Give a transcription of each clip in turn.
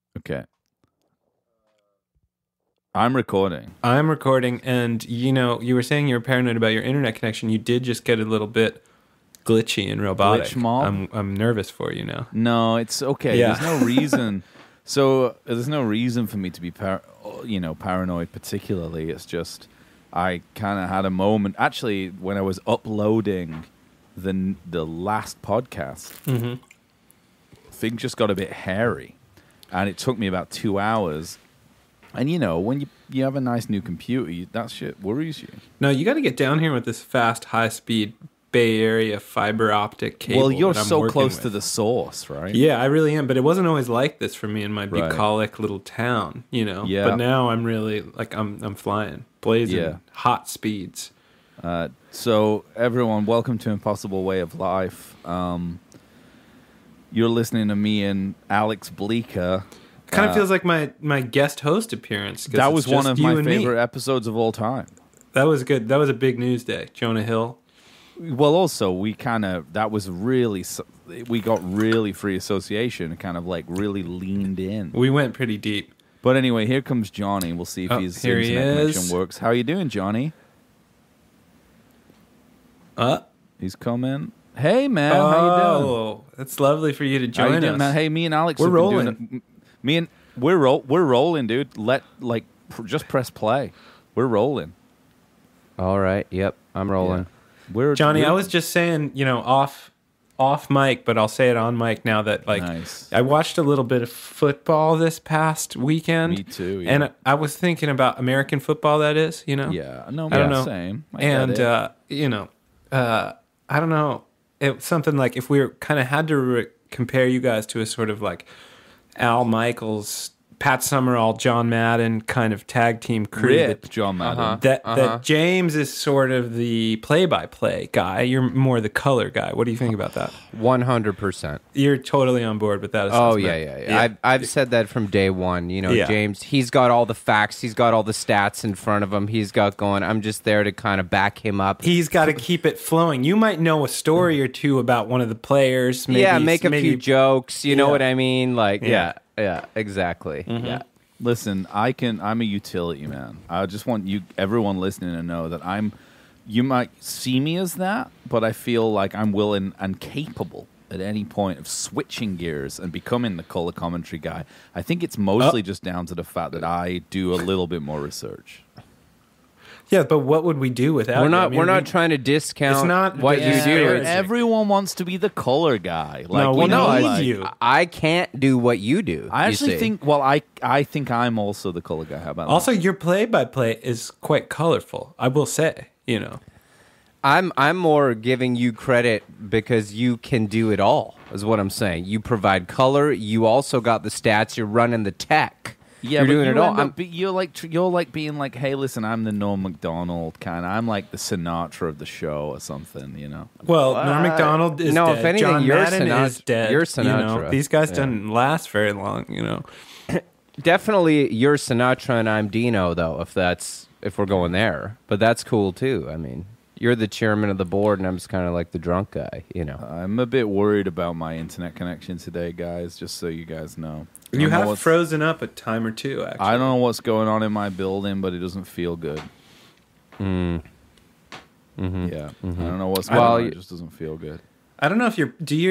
Okay. I'm recording. And you were saying you were paranoid about your internet connection. You did just get a little bit glitchy and robotic. Glitch mob? I'm nervous for you now. No, it's okay. Yeah. There's no reason. So there's no reason for me to be paranoid particularly. It's just I kind of had a moment. Actually, when I was uploading the last podcast, things just got a bit hairy, and it took me about 2 hours. And when you have a nice new computer, that shit worries you. No, you got to get down here with this fast, high-speed Bay Area fiber optic cable. Well, you're that I'm so working close with. to the source, right? Yeah, I really am. But it wasn't always like this for me in my Right. bucolic little town, Yeah. But now I'm really, I'm flying, blazing, hot speeds. So, everyone, welcome to Impossible Way of Life. You're listening to me and Alex Bleeker. Kind of feels like my guest host appearance. 'Cause That it's was one just of you my and me. favorite episodes of all time. That was good. That was a big news day. Jonah Hill. Well, also, we got really free association and kind of like really leaned in. We went pretty deep. But anyway, here comes Johnny. We'll see if his here he internet is. connection works. How you doing, Johnny? He's coming. Hey, man. How you doing? Oh, it's lovely for you to How join you doing, us. man? Hey, me and Alex We're have been rolling. doing we're rolling, dude. Just press play. We're rolling. All right. Yep. I'm rolling. Johnny, I was just saying, off mic, but I'll say it on mic now that Nice. I watched a little bit of football this past weekend. Me too. Yeah. And I was thinking about American football, that is, Yeah. No, I don't know. Same. I And get it. I don't know. It's something like if we kind of had to compare you guys to a sort of like Al Michaels, Pat Summerall, John Madden kind of tag team crew. Rip John Madden. That James is sort of the play-by-play guy. You're more the color guy. What do you think about that? 100%. You're totally on board with that assessment. Oh, yeah. I've said that from day one. Yeah. James, he's got all the facts. He's got all the stats in front of him. He's got going. I'm just there to kind of back him up. He's got to keep it flowing. You might know a story or two about one of the players. Maybe, make a few jokes. You know Yeah. what I mean? Like, Yeah. yeah, exactly. Yeah. Listen, I'm a utility man. I just want everyone listening to know that you might see me as that, but I feel like I'm willing and capable at any point of switching gears and becoming the color commentary guy. I think it's mostly just down to the fact that I do a little bit more research. Yeah, but what would we do without you? We're not trying to discount It's not what you do. disparaging. Everyone wants to be the color guy. No, we need you. I can't do what you do. I you actually see. think. Well, I think I'm also the color guy. How about Also, your play-by-play is quite colorful, I will say, I'm more giving you credit because you can do it all, is what I'm saying. You provide color. You also got the stats. You're running the tech. Yeah, you're but doing you it all. end up you're like being like, hey, listen, I'm the Norm Macdonald kind. I'm like the Sinatra of the show or something, Well, Norm Macdonald is No, dead. if anything, John you're Madden is Sinatra- dead. you're Sinatra. These guys didn't last very long, Definitely, you're Sinatra and I'm Dino, though. If we're going there, but that's cool too. I mean, you're the chairman of the board, and I'm just kind of like the drunk guy, I'm a bit worried about my internet connection today, guys. Just so you guys know, You have frozen up a time or two, actually. I don't know what's going on in my building, but it doesn't feel good. Yeah, I don't know what's going on. It just doesn't feel good. I don't know if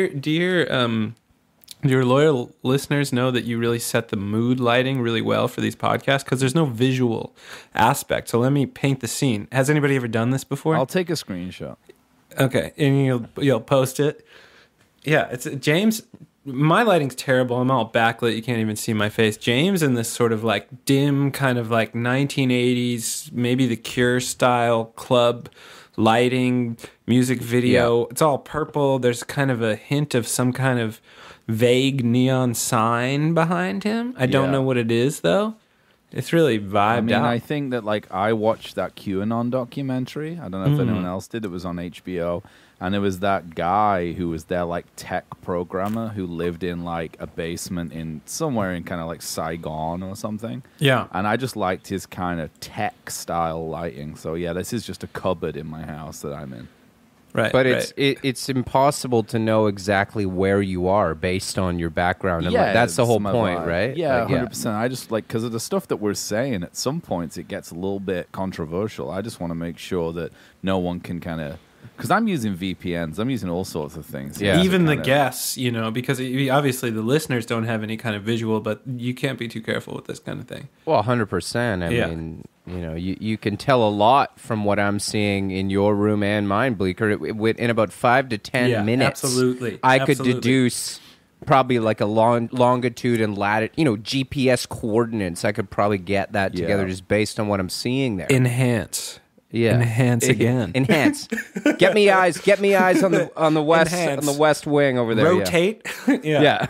your loyal listeners know that you really set the mood lighting really well for these podcasts because there's no visual aspect. So let me paint the scene. Has anybody ever done this before? I'll take a screenshot. Okay, and you'll post it. Yeah, it's James. My lighting's terrible. I'm all backlit. You can't even see my face. James in this sort of like dim kind of like 1980s, maybe the Cure style club lighting, music video. It's all purple. There's kind of a hint of some kind of vague neon sign behind him. I don't know what it is though. It's really vibed out. I think that I watched that QAnon documentary. I don't know if anyone else did. It was on HBO. And there was that guy who was their tech programmer who lived in a basement in somewhere in kind of Saigon or something. Yeah. And I just liked his kind of tech style lighting. So yeah, this is just a cupboard in my house that I'm in. Right. But it's impossible to know exactly where you are based on your background. And that's the whole point, right? Yeah, 100%. I just like, because of the stuff that we're saying, at some points it gets a little bit controversial. I just want to make sure that no one can kind of, because I'm using VPNs, I'm using all sorts of things. Yeah. Even the guests, because obviously the listeners don't have any kind of visual, but you can't be too careful with this kind of thing. Well, 100%. I mean, you can tell a lot from what I'm seeing in your room and mine, Bleeker. In about 5 to 10 minutes, absolutely. I could deduce probably like a longitude and latitude, GPS coordinates. I could probably get that together just based on what I'm seeing there. Enhance. Yeah. Enhance again. Enhance. Get me eyes on the west Enhance. on the west wing over there. Rotate. Yeah.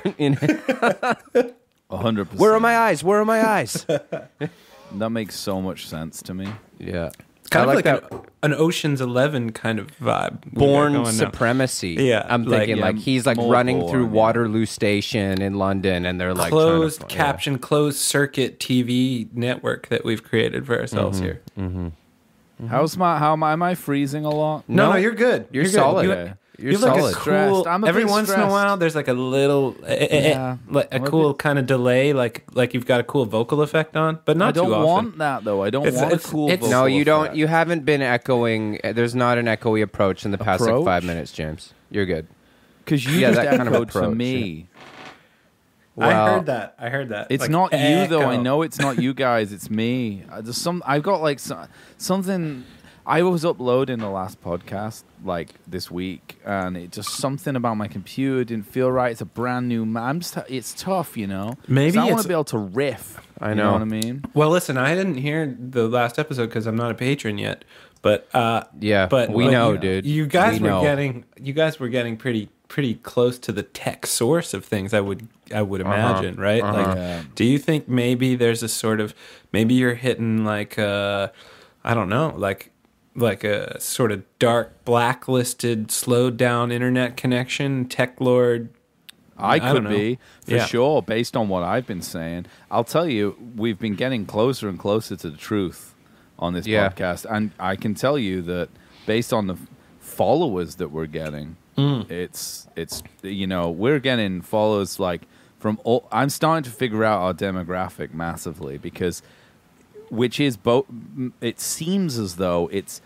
100%. Where are my eyes? Where are my eyes? That makes so much sense to me. Yeah. Kind of like an Ocean's 11 kind of vibe. Born Supremacy. Yeah. I'm thinking he's like running through Waterloo Station in London, and they're like closed caption, closed circuit TV network that we've created for ourselves here. Mm-hmm. Am I freezing a lot? No, you're good. You're solid. Okay. You're look solid. cool. Every once in a while, there's like a little, cool kind of delay, like you've got a cool vocal effect on, but not too often. I don't want that though. I don't want a cool vocal No, you don't. effect. You haven't been echoing. There's not an echoey approach in the past like 5 minutes, James. You're good. Because you just that kind of echoed for approach, me. I heard that. It's like, not you though. I echo. know it's not you guys. It's me. I've got like something. I was uploading the last podcast like this week, and it just something about my computer didn't feel right. It's a brand new. It's tough, Maybe I want to be able to riff. I You know. know what I mean? Well, listen, I didn't hear the last episode because I'm not a patron yet. But but we know, dude. You guys We were know. getting pretty close to the tech source of things. I would imagine, right? Like, do you think maybe there's a sort of maybe you're hitting like I don't know, like a sort of dark, blacklisted, slowed down internet connection, tech lord? I could don't know. be, for sure, based on what I've been saying. I'll tell you, we've been getting closer and closer to the truth on this podcast. And I can tell you that based on the followers that we're getting, it's we're getting followers like from all. I'm starting to figure out our demographic massively because, which is both, it seems as though it's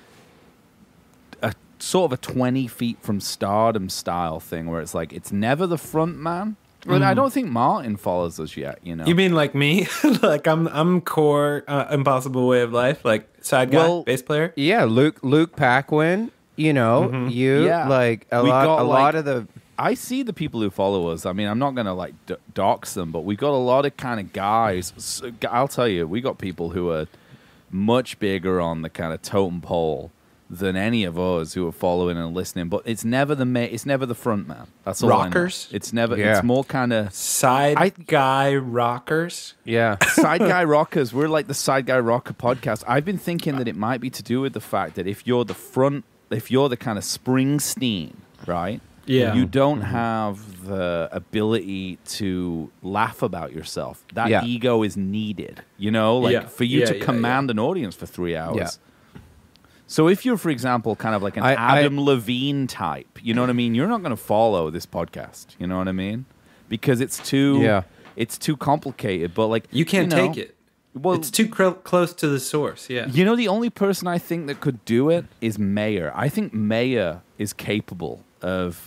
a sort of a 20 feet from stardom style thing where it's like, it's never the front man. But I don't think Martin follows us yet, You mean like me? Like I'm core Impossible Way of Life, like side guy, bass player? Yeah, Luke Paquin, you like a lot of the. I see the people who follow us. I mean, I'm not going to like dox them, but we got a lot of kind of guys. So, I'll tell you, we got people who are much bigger on the kind of totem pole than any of us who are following and listening. But it's never it's never the front man. That's all rockers. I know. It's never. Yeah. It's more kind of side guy rockers. Yeah, side guy rockers. We're like the side guy rocker podcast. I've been thinking that it might be to do with the fact that if you're the kind of Springsteen, right? Yeah. You don't have the ability to laugh about yourself. That ego is needed, for you to command an audience for 3 hours. Yeah. So if you're, for example, kind of like an Adam Levine type, you know what I mean? You're not going to follow this podcast, you know what I mean? Because it's too complicated. But like you can't take it. Well, it's too close to the source. Yeah. The only person I think that could do it is Mayer. I think Mayer is capable of,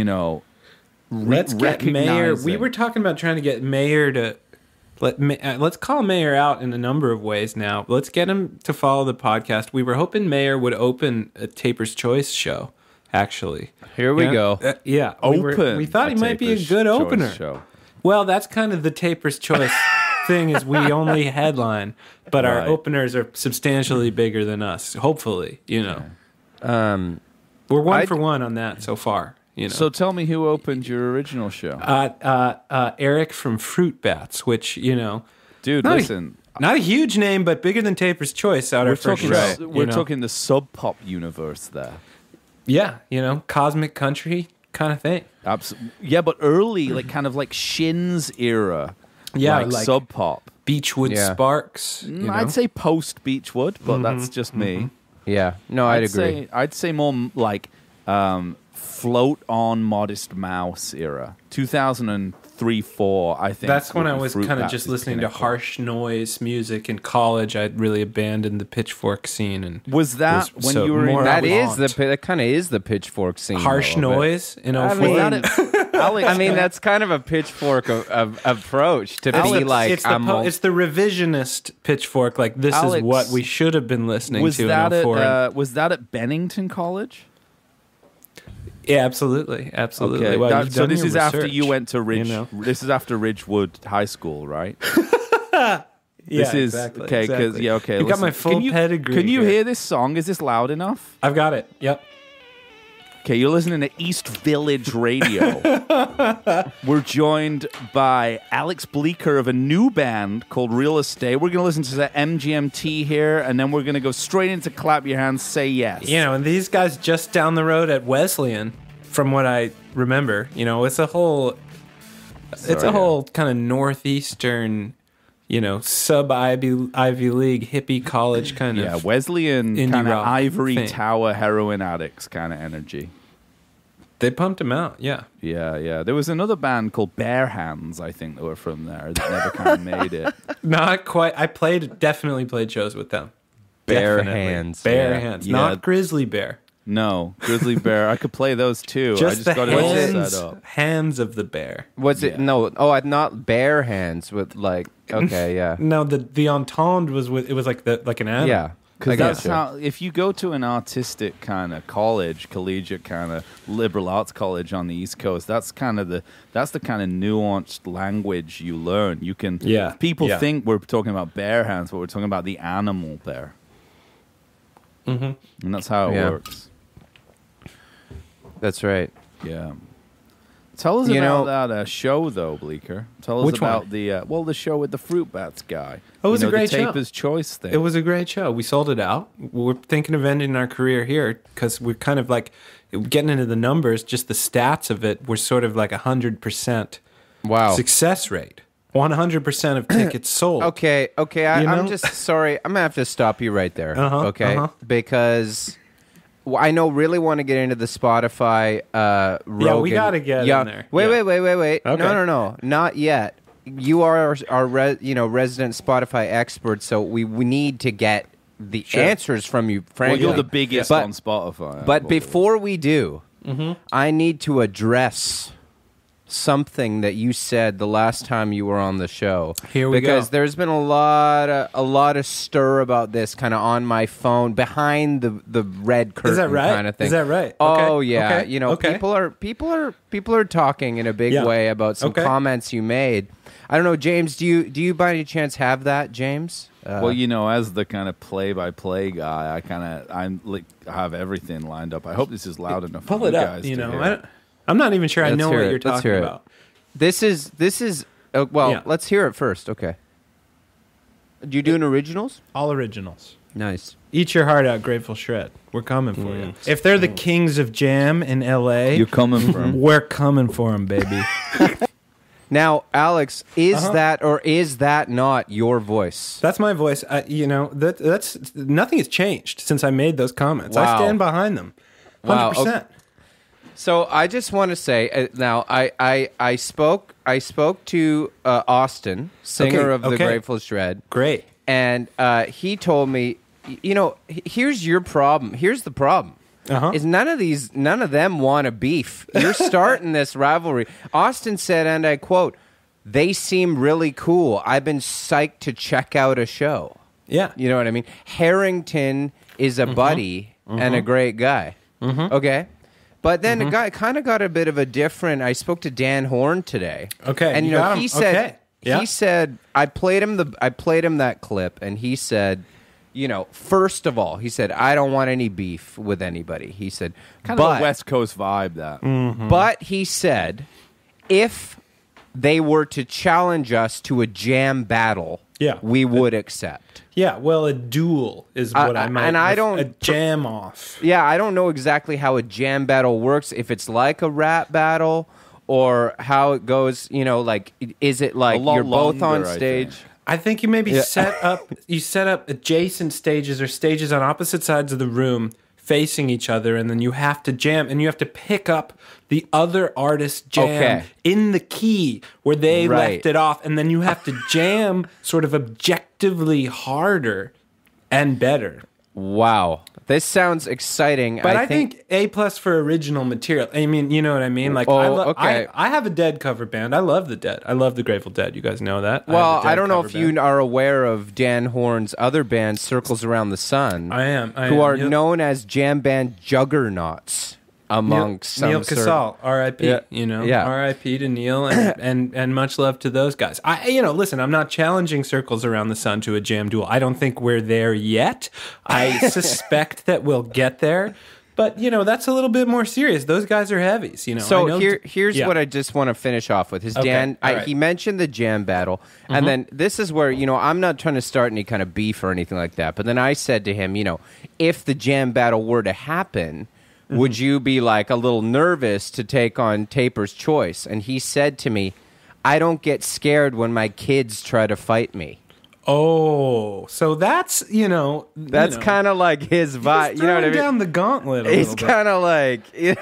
let's get Mayer. We were talking about trying to get Mayer to let's call Mayer out in a number of ways now. Let's get him to follow the podcast. We were hoping Mayer would open a Taper's Choice show, actually. Here we go. We thought he might be a good opener. Show. Well, that's kind of the Taper's Choice thing is we only headline, but our openers are substantially bigger than us, hopefully, We're one for one on that so far. So tell me who opened your original show. Eric from Fruit Bats, which, Dude, listen. Not a huge name, but bigger than Taper's Choice out our first show. We're talking the sub-pop universe there. Yeah, cosmic country kind of thing. Absolutely. Yeah, but early, like kind of like Shin's era. Yeah, like sub-pop. Beachwood Sparks. I'd say post-Beachwood, but that's just me. Yeah, no, I'd agree. I'd say more like Float on Modest Mouse era, 2003-4. I think That's when would I be was Fruit kind of Bats just is listening to pinnacle. harsh noise music in college. I'd really abandoned the Pitchfork scene, and Was that was when so you were more in That avant. that kind of is the Pitchfork scene. harsh though, of it. noise in I 04? mean, Alex? I mean, that's kind of a Pitchfork of approach to be like, it's the revisionist Pitchfork. Like, this Alex, is what we should have been listening was to that in 04. was that at Bennington College? Yeah, absolutely. Okay, Well, that- you've so done this your is after research, you went to Ridge. you know? This is after Ridgewood High School, right? Yeah, This is exactly, okay because exactly. okay. You got my listen, full pedigree. Can you here. hear this song? Is this loud enough? I've got it. Yep. Okay, you're listening to East Village Radio. We're joined by Alex Bleeker of a new band called Real Estate. We're going to listen to the MGMT here, and then we're going to go straight into Clap Your Hands, Say Yes. You know, and these guys just down the road at Wesleyan, from what I remember, you know, it's a whole kind of northeastern, you know, sub Ivy League hippie college kind Yeah, of. Wesleyan indie kind of rock ivory thing. tower heroin addicts kind of energy. They pumped him out. Yeah. Yeah. There was another band called Bare Hands, I think, that were from there that never kind of made it. Not quite. I definitely played shows with them. Bare Definitely. Hands. Bare Yeah. hands. Yeah. Not Grizzly Bear. No, Grizzly Bear. I could play those too. I Just the got it all hands, set up. hands of the bear. Was it Yeah. no? Oh, not bare hands with like. Okay, yeah, No, the entendre was with, it was like an animal. yeah. I Because that's gotcha. how, if you go to an artistic kind of college, collegiate kind of liberal arts college on the East Coast, that's the kind of nuanced language you learn. You can, Yeah, people yeah. think we're talking about bare hands, but we're talking about the animal bear. Mm-hmm. And that's how it Yeah. works. That's right. Yeah. Tell us You about know- that show, though, Bleeker. Tell us Which one? about the show with the Fruit Bats guy. Oh, it was a great the show. Taper's Choice thing. It was a great show. We sold it out. We're thinking of ending our career here because we're kind of like getting into the numbers, just the stats of it. We're sort of like 100% Wow. success rate. 100% of tickets sold. Okay. You I'm know? just sorry. I'm gonna have to stop you right there. Uh-huh, Okay, uh-huh. because I really want to get into the Spotify. Rogan. Yeah, we gotta get in there. Wait. Okay. No, not yet. You are our resident Spotify expert, so we need to get the Sure. answers from you. well, Frankly, you're the biggest But- on Spotify. But before we do, I need to address something that you said the last time you were on the show. Here we go. Because there's been a lot of stir about this kind of on my phone behind the red curtain Is that right? kind of thing. Is that right? Oh Okay. yeah, Okay. you know, Okay. people are talking in a big Yeah. way about some Okay. comments you made. I don't know, James, do you by any chance have that, James? well, as the kind of play-by-play guy, I have everything lined up. I hope this is loud enough Pull for it you up. guys You to know, hear. I'm not even sure I Let's know hear what it. you're Let's talking hear it. about. This is well, Yeah. let's hear it first. Okay. Do you do an originals? All originals. Nice. Eat your heart out, Grateful Shred. We're coming for you. If they're the kings of jam in L.A., You're coming from. we're coming for them, baby. Now, Alex, is Uh-huh. that or is that not your voice? That's my voice. That's nothing has changed since I made those comments. Wow. I stand behind them, Wow, 100%. So I just want to say now I spoke to Austin, singer of the okay. Grateful Shred, Great. and he told me, here's your problem. Here's the problem. Uh-huh. Is none of them want a beef. You're starting this rivalry. Austin said, and I quote, "They seem really cool. I've been psyched to check out a show." Yeah. You know what I mean? Harrington is a buddy and a great guy. Okay. But then the guy kind of got a bit of a different. I spoke to Dan Horn today. Okay, And you you know, got him. he said Okay. Yeah. he said I played him that clip and he said, first of all, he said, I don't want any beef with anybody. He said, Kind but, of a West Coast vibe, that. but he said, if they were to challenge us to a jam battle, Yeah. we would accept. Yeah, well, a duel is what I might. and I don't- a jam off. Yeah, I don't know exactly how a jam battle works, if it's like a rap battle or how it goes, like, is it like A lot you're both on longer, I stage? think. I think you maybe set up adjacent stages or stages on opposite sides of the room facing each other, and then you have to jam, and you have to pick up the other artist's jam in the key where they left it off, and then you have to jam sort of objectively harder and better. Wow. This sounds exciting. But I think A+ for original material. I mean, you know what I mean? Like, I have a Dead cover band. I love the Dead. I love the Grateful Dead. You guys know that. Well, I don't know if you are aware of Dan Horn's other band, Circles Around the Sun. I am. Who are known as jam band juggernauts amongst Neil Casal, R.I.P. Yeah. You know, Yeah. R.I.P. to Neil, and much love to those guys. Listen, I'm not challenging Circles Around the Sun to a jam duel. I don't think we're there yet. I suspect that we'll get there. But, that's a little bit more serious. Those guys are heavies, So here's what I just want to finish off with. He mentioned the jam battle, and then this is where, I'm not trying to start any kind of beef or anything like that, but then I said to him, if the jam battle were to happen, would you be like a little nervous to take on Taper's Choice? And he said to me, I don't get scared when my kids try to fight me. Oh, so that's, That's kind of like his vibe. You know what I mean? Down the gauntlet a It's little bit. kind of like,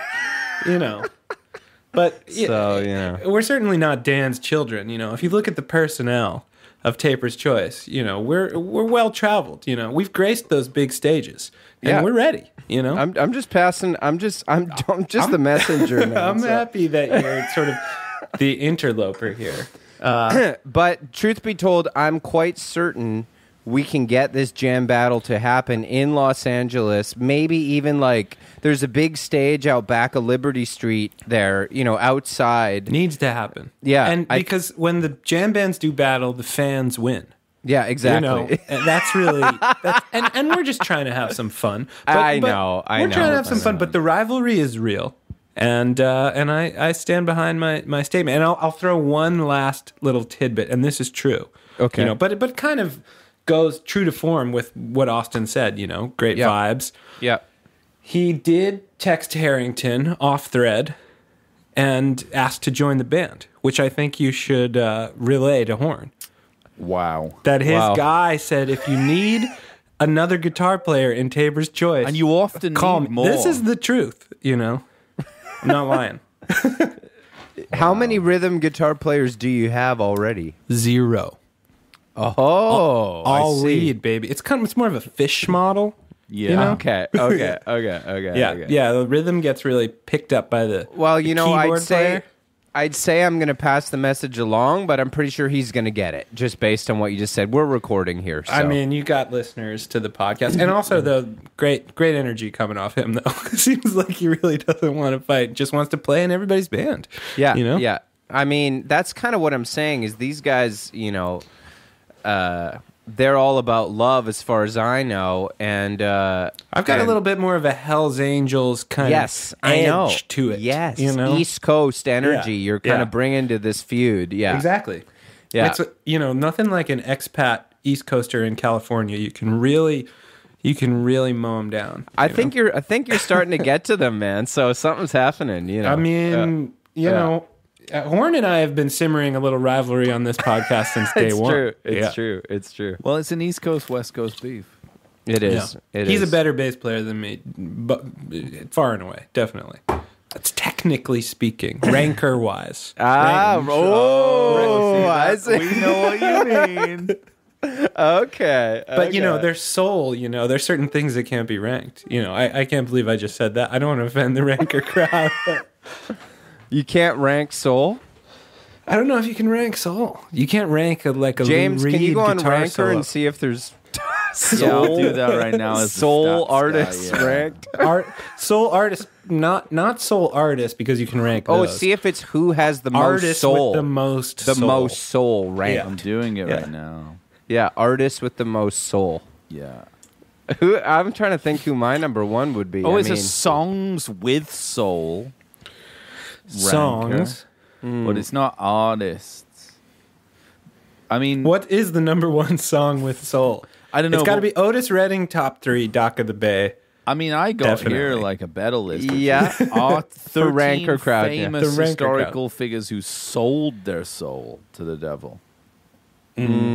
But so, we're certainly not Dan's children. If you look at the personnel of Taper's Choice, we're well traveled. We've graced those big stages, and we're ready. I'm just passing. I'm just the messenger. Man, I'm happy that you're sort of the interloper here. But truth be told, I'm quite certain we can get this jam battle to happen in Los Angeles. Maybe even like there's a big stage out back of Liberty Street there, outside. Needs to happen. Yeah. And because when the jam bands do battle, the fans win. Yeah, exactly. And that's really, and we're just trying to have some fun. I know. We're trying to have some fun, but the rivalry is real. And I stand behind my statement. And I'll throw one last little tidbit, and this is true. Okay. But it kind of goes true to form with what Austin said, great vibes. Yeah. He did text Harrington off thread and asked to join the band, which I think you should relay to Horn. Wow. That his guy said, if you need another guitar player in Taper's Choice, And you often call need me. more. This is the truth, I'm not lying. How many rhythm guitar players do you have already? 0. Oh, All I see. lead, baby. It's more of a fish model. Yeah. Okay. Yeah. The rhythm gets really picked up by the keyboard player. I'd say I'm going to pass the message along, but I'm pretty sure he's going to get it just based on what you just said. We're recording here. So. I mean, you got listeners to the podcast, and also the great energy coming off him. Though it seems like he really doesn't want to fight; just wants to play in everybody's band. Yeah, yeah. I mean, that's kind of what I'm saying. Is these guys, they're all about love, as far as I know, and I've got a little bit more of a Hell's Angels kind of edge to it. Yes, East Coast energy. You're kind of bringing to this feud. Yeah, exactly. Yeah, it's nothing like an expat East Coaster in California. You can really mow them down. I think you're starting to get to them, man. So something's happening. I mean, Horn and I have been simmering a little rivalry on this podcast since day one. It's true. Well, it's an East Coast, West Coast beef. It is. Yeah. He's a better bass player than me, but far and away, definitely. That's technically speaking, rancor-wise. I see. We know what you mean. Okay. But, there's soul, there's certain things that can't be ranked. I can't believe I just said that. I don't want to offend the rancor crowd. You can't rank soul? I don't know if you can rank soul. You can't rank a James, Lou Reed can you go on guitar Ranker solo. and see if there's Yeah, I'll do that right now. As soul artists ranked? Soul artist, not soul artist, because you can rank those. See if it's who has the most Artist soul. with the most the soul. most soul ranked. I'm doing it right now. Yeah, artist with the most soul. Yeah. I'm trying to think who my number one would be. It's a songs with soul. Songs. But it's not artists. I mean, What is the number one song with soul? I don't know. It's got to be Otis Redding, top 3, Dock of the Bay. I mean, I got Definitely. here like a battle list. Yeah. Our 13 Ranker crowd, yeah. famous The Ranker historical figures who sold their soul to the devil.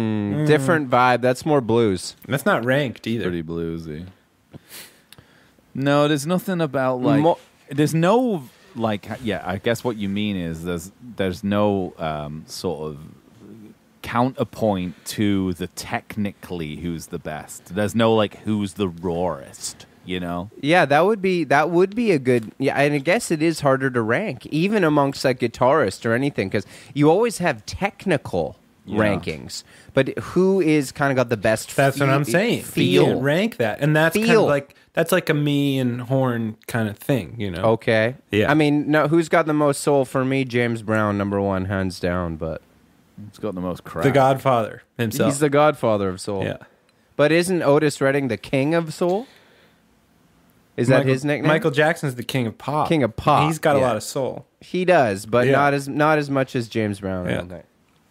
Different vibe. That's more blues. That's not ranked either. Pretty bluesy. No, there's nothing about like. There's no like. Yeah, I guess what you mean is there's no sort of counterpoint to the technically who's the best. There's no like who's the rawest. You know? Yeah, that would be a good. Yeah, and I guess it is harder to rank, even amongst like guitarists or anything, because you always have technical rankings, but who is kind of got the best? That's what I'm saying. Feel. You can't rank that, and that's kind of like that's like a me and Horn kind of thing, you know? Okay, yeah. I mean, no, who's got the most soul for me? James Brown, number one, hands down. But who's got the most crap? The Godfather himself. He's the Godfather of soul. Yeah, but isn't Otis Redding the king of soul? Is that his nickname? Michael Jackson's the king of pop. King of pop. He's got a lot of soul. He does, but not as much as James Brown. Yeah. Okay.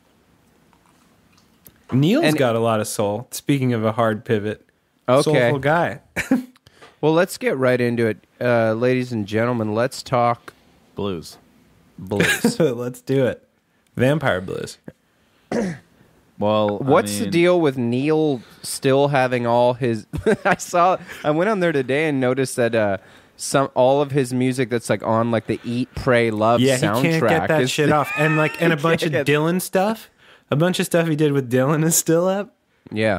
Neil's got a lot of soul. Speaking of a hard pivot, soulful guy. Well, let's get right into it, ladies and gentlemen. Let's talk blues. Let's do it. Vampire blues. Well, what's the deal with Neil still having all his? I went on there today and noticed that all of his music that's like on like the Eat, Pray, Love soundtrack. He can't get that shit off, and a bunch of Dylan stuff. A bunch of stuff he did with Dylan is still up. Yeah.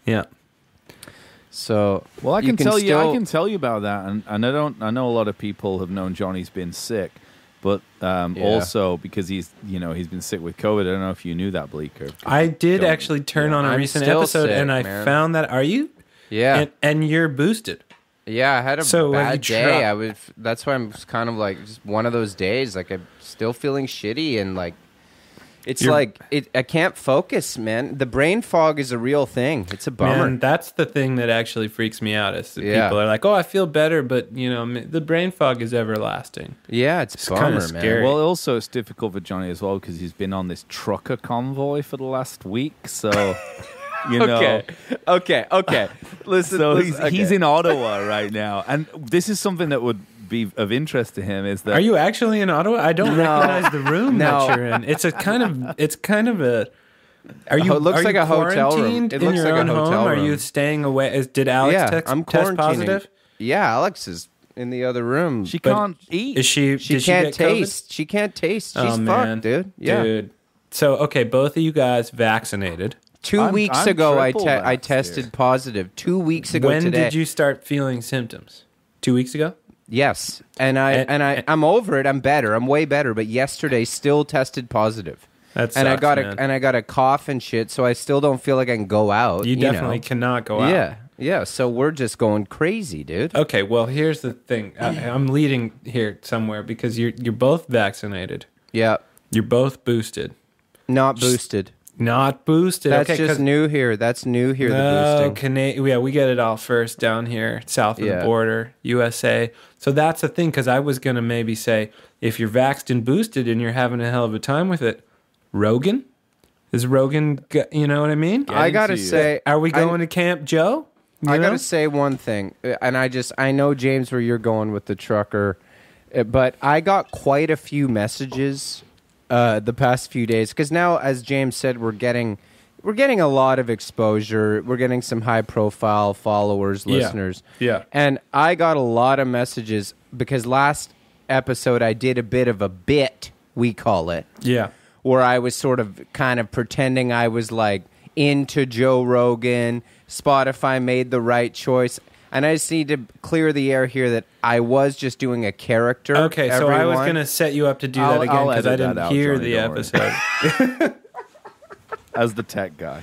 So, well, I can tell you about that, and I know a lot of people have known Johnny's been sick. But also because he's been sick with COVID. I don't know if you knew that, Bleeker. I did actually turn on a recent episode, sick, and I found that. Are you? Yeah. And you're boosted. Yeah, I had a bad day. That's why I'm kind of like just one of those days. Like I'm still feeling shitty, and like it's I can't focus, man. The brain fog is a real thing. It's a bummer. Man, that's the thing that actually freaks me out. Is that people are like, "Oh, I feel better," but the brain fog is everlasting. Yeah, it's kind of scary. Well, also it's difficult for Johnny as well because he's been on this trucker convoy for the last week. So, Okay. Listen, so he's in Ottawa right now, and this is something that would be of interest to him. Is that are you actually in Ottawa? I don't recognize the room that you're in. It's kind of a. Are you? It looks like a hotel room. It looks like a hotel room. Are you staying away? Did Alex test positive? Yeah, Alex is in the other room. She can't eat. Is she? She can't taste. She can't taste. She's fucked, dude. Yeah. Dude. So okay, both of you guys vaccinated. 2 weeks ago, I tested positive. 2 weeks ago when today. When did you start feeling symptoms? 2 weeks ago? Yes, I'm over it. I'm better. I'm way better. But yesterday, still tested positive. That sucks, I got a cough and shit. So I still don't feel like I can go out. You definitely cannot go out. Yeah. So we're just going crazy, dude. Okay. Well, here's the thing. I'm leading here somewhere because you're both vaccinated. Yeah. You're both boosted. Not boosted. Not boosted. That's just new here. That's new here, the boosting. We get it all first down here, south of the border, USA. So that's the thing, because I was going to maybe say, if you're vaxxed and boosted and you're having a hell of a time with it, Rogan? Is Rogan, you know what I mean? I got to say... Are we going to Camp Joe? I got to say one thing, and I know, James, where you're going with the trucker, but I got quite a few messages the past few days, because now, as James said, we're getting a lot of exposure. We're getting some high profile followers, listeners. Yeah. And I got a lot of messages because last episode I did a bit of a bit, we call it. Yeah. Where I was sort of kind of pretending I was like into Joe Rogan. Spotify made the right choice. And I just need to clear the air here that I was just doing a character. Okay, so I was going to set you up to do that again because I didn't hear the episode. As the tech guy.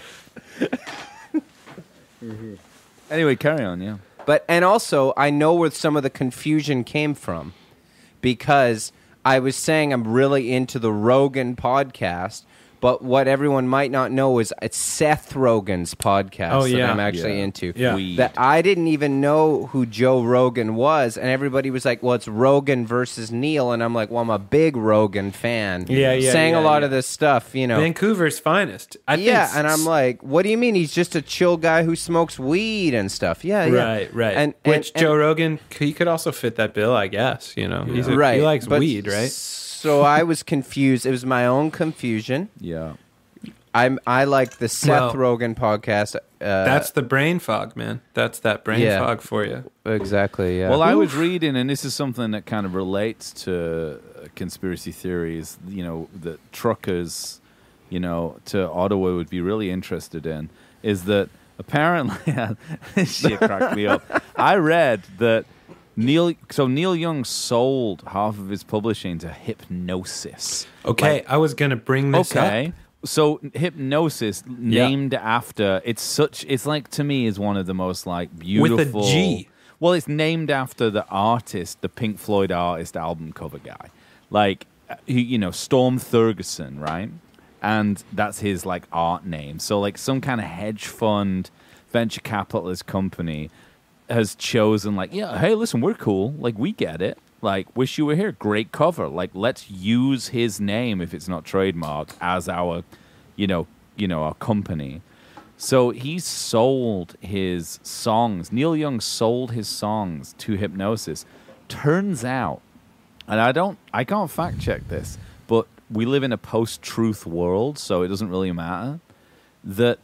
Anyway, carry on, yeah. And also, I know where some of the confusion came from because I was saying I'm really into the Rogan podcast. But what everyone might not know is it's Seth Rogen's podcast that I'm actually into. Yeah. That I didn't even know who Joe Rogan was, and everybody was like, well, it's Rogan versus Neil, and I'm like, well, I'm a big Rogan fan. Sang a lot of this stuff, Vancouver's finest. And I'm like, what do you mean? He's just a chill guy who smokes weed and stuff. Right. And Joe Rogan, he could also fit that bill, I guess. He likes weed, right? So I was confused. It was my own confusion. Yeah. I like the Seth Rogan podcast. That's the brain fog, man. That's that brain fog for you. Exactly, yeah. Well, I was reading, and this is something that kind of relates to conspiracy theories, that truckers, to Ottawa would be really interested in, is that apparently, this shit cracked me up. I read that Neil Young sold half of his publishing to Hypnosis. Okay, I was going to bring this up. So Hypnosis, named after, it's like, to me, is one of the most like beautiful. With a G. Well, it's named after the artist, the Pink Floyd artist album cover guy. Like, Storm Thurgeson, right? And that's his like art name. So like some kind of hedge fund, venture capitalist company has chosen like, yeah, hey, listen, we're cool. Like, we get it. Like, wish you were here. Great cover. Like, let's use his name, if it's not trademarked, as our, our company. So he sold his songs. Neil Young sold his songs to Hypnosis. Turns out, and I can't fact check this, but we live in a post-truth world, so it doesn't really matter, that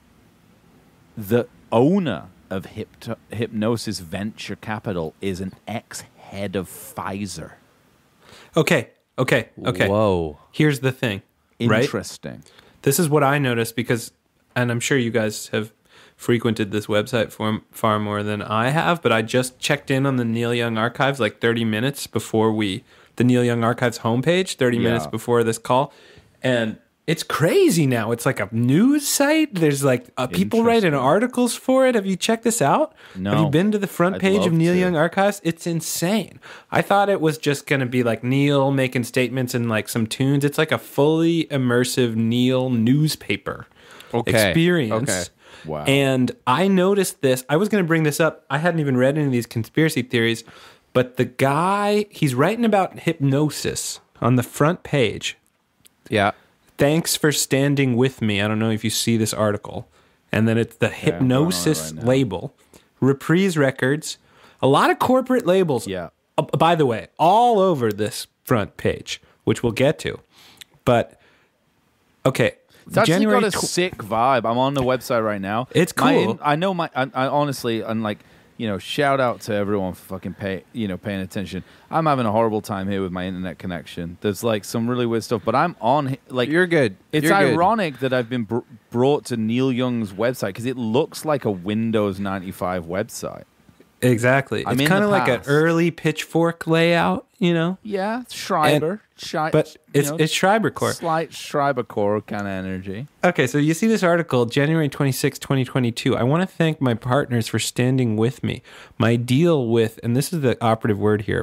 the owner of Hypnosis Venture Capital is an ex-head of Pfizer. Okay. Whoa. Here's the thing. Interesting. Right? This is what I noticed because, and I'm sure you guys have frequented this website far more than I have, but I just checked in on the Neil Young Archives like 30 minutes before the Neil Young Archives homepage, 30 minutes before this call. And it's crazy now. It's like a news site. There's like people writing articles for it. Have you checked this out? No. Have you been to the front page of Neil Young Archives? It's insane. I thought it was just going to be like Neil making statements and like some tunes. It's like a fully immersive Neil newspaper experience. Okay. Wow. And I noticed this. I was going to bring this up. I hadn't even read any of these conspiracy theories, but the guy, he's writing about hypnosis on the front page. Yeah. Thanks for standing with me. I don't know if you see this article. And then it's the Hypnosis label. Reprise Records. A lot of corporate labels. Yeah. By the way, all over this front page, which we'll get to. But, okay. It's actually got a sick vibe. I'm on the website right now. It's cool. I honestly, unlike, shout out to everyone for fucking paying attention. I'm having a horrible time here with my internet connection. There's like some really weird stuff, but I'm on like. You're good. It's ironic that I've been brought to Neil Young's website because it looks like a Windows 95 website. Exactly. It's kind of like an early Pitchfork layout, Yeah, Schreiber. But it's Schreiber Core. Slight Schreiber Core kind of energy. Okay, so you see this article, January 26, 2022. I want to thank my partners for standing with me. My deal with, and this is the operative word here,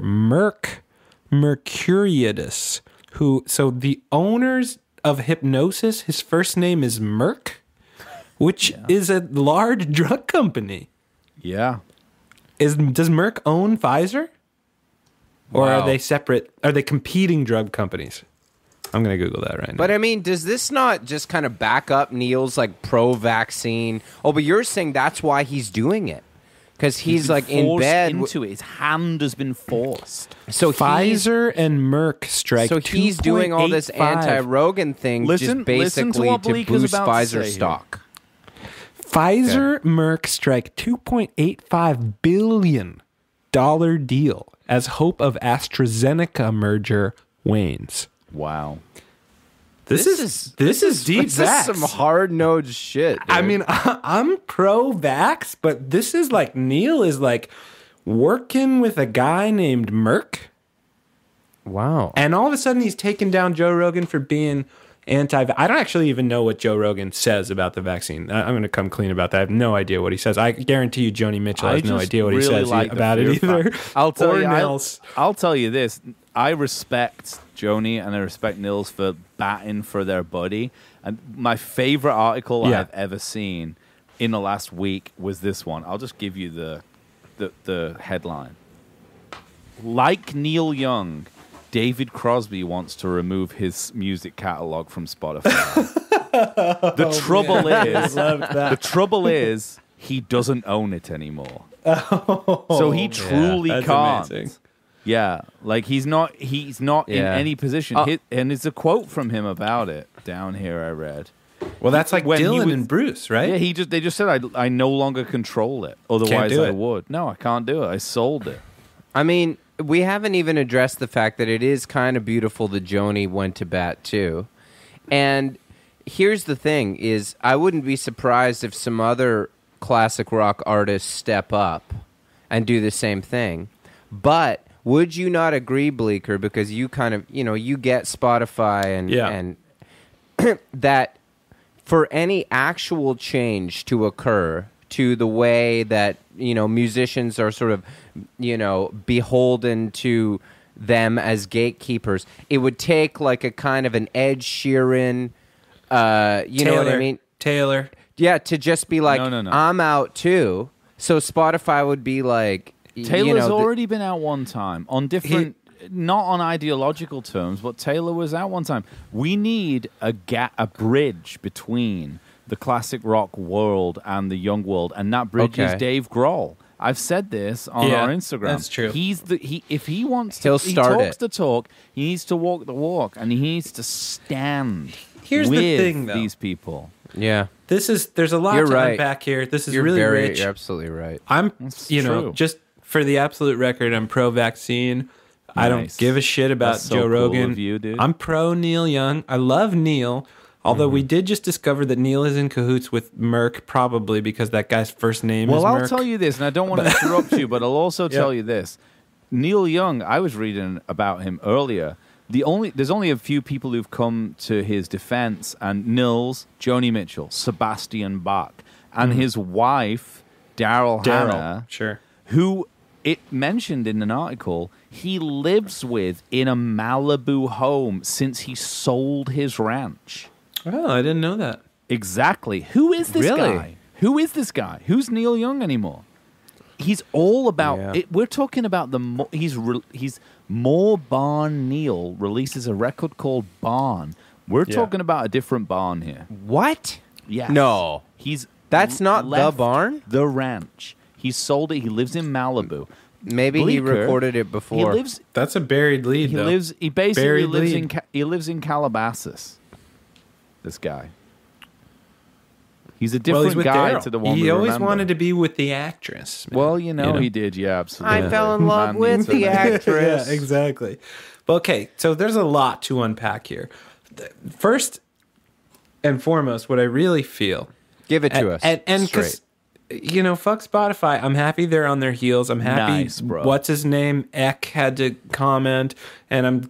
Mercuriadis, so the owners of Hypnosis, his first name is Merck, which is a large drug company. Yeah. Does Merck own Pfizer? Or are they separate? Are they competing drug companies? I'm going to Google that right now. But I mean, does this not just kind of back up Neil's like pro-vaccine? Oh, but you're saying that's why he's doing it. Because he's like in bed. Into it. His hand has been forced. So Pfizer and Merck strike. So he's doing all this anti-Rogan thing just basically to boost Pfizer stock. Pfizer Merck strike $2.85 billion deal as hope of AstraZeneca merger wanes. Wow. This is deep. This is some hard-nosed shit, dude. I mean, I'm pro-vax, but this is like Neil is like working with a guy named Merck. Wow. And all of a sudden he's taking down Joe Rogan for being I don't actually even know what Joe Rogan says about the vaccine. I'm going to come clean about that. I have no idea what he says. I guarantee you Joni Mitchell has no idea what he says about it either. I'll tell you this. I respect Joni and I respect Nils for batting for their buddy. And my favorite article I've ever seen in the last week was this one. I'll just give you the headline. Like Neil Young, David Crosby wants to remove his music catalog from Spotify. The trouble is he doesn't own it anymore. So he truly can't. Amazing. Yeah, like he's not in any position. And it's a quote from him about it down here I read. Well, that's like when he Dylan was- and Bruce, right? Yeah, they just said I no longer control it. Otherwise, do I it. would. No, I can't do it. I sold it. I mean, we haven't even addressed the fact that it is kind of beautiful that Joni went to bat too. And here's the thing: is I wouldn't be surprised if some other classic rock artists step up and do the same thing. But would you not agree, Bleeker? Because you kind of you get Spotify and that for any actual change to occur to the way that musicians are sort of beholden to them as gatekeepers, it would take like a kind of an Ed Sheeran, know what I mean? Taylor. Yeah, to just be like, No. I'm out too. So Spotify would be like, Taylor's already been out one time on different, not on ideological terms, but Taylor was out one time. We need a bridge between the classic rock world and the young world, and that bridge is Dave Grohl. I've said this on our Instagram. That's true. If he wants to, He'll he start talks it. the talk. He needs to walk the walk, and he needs to stand. Here's with the thing, though. these people. Yeah. There's a lot You're to right. unpack here. This is You're really rich. You're absolutely right. I'm, That's you know, true. just for the absolute record, I'm pro-vaccine. I don't Nice. give a shit about That's so Joe cool Rogan. of you, dude. I'm pro Neil Young. I love Neil. Although we did just discover that Neil is in cahoots with Merck, probably because that guy's first name is Well, Merck. I'll tell you this, and I don't want to interrupt you, but I'll also tell you this. Neil Young, I was reading about him earlier. There's only a few people who've come to his defense, and Nils, Joni Mitchell, Sebastian Bach, and his wife, Daryl Hannah, Sure. who it mentioned in an article he lives with in a Malibu home since he sold his ranch. Oh, I didn't know that. Exactly. Who is this Really? guy? Who is this guy? Who's Neil Young anymore? He's all about Yeah. it. We're talking about he's more Barn Neil releases a record called Barn. We're Yeah. talking about a different barn here. What? Yes. No. That's not the left barn? The ranch. He sold it. He lives in Malibu. Maybe he Bleeker, recorded it before. He lives. That's a buried lead, He though. lives. He basically Buried lives lead. he lives in Calabasas. This guy. He's a Well, different he's with guy Daryl. to the one He we always remember. wanted to be with the actress. man. Well, you know, know? he did. Yeah, absolutely. I fell in love Man with needs the a- actress. Yeah, exactly. But okay, so there's a lot to unpack here. First and foremost, what I really feel, Give it to us. and because straight. fuck Spotify. I'm happy they're on their heels. I'm happy. Nice, bro. What's his name? Eck had to comment, and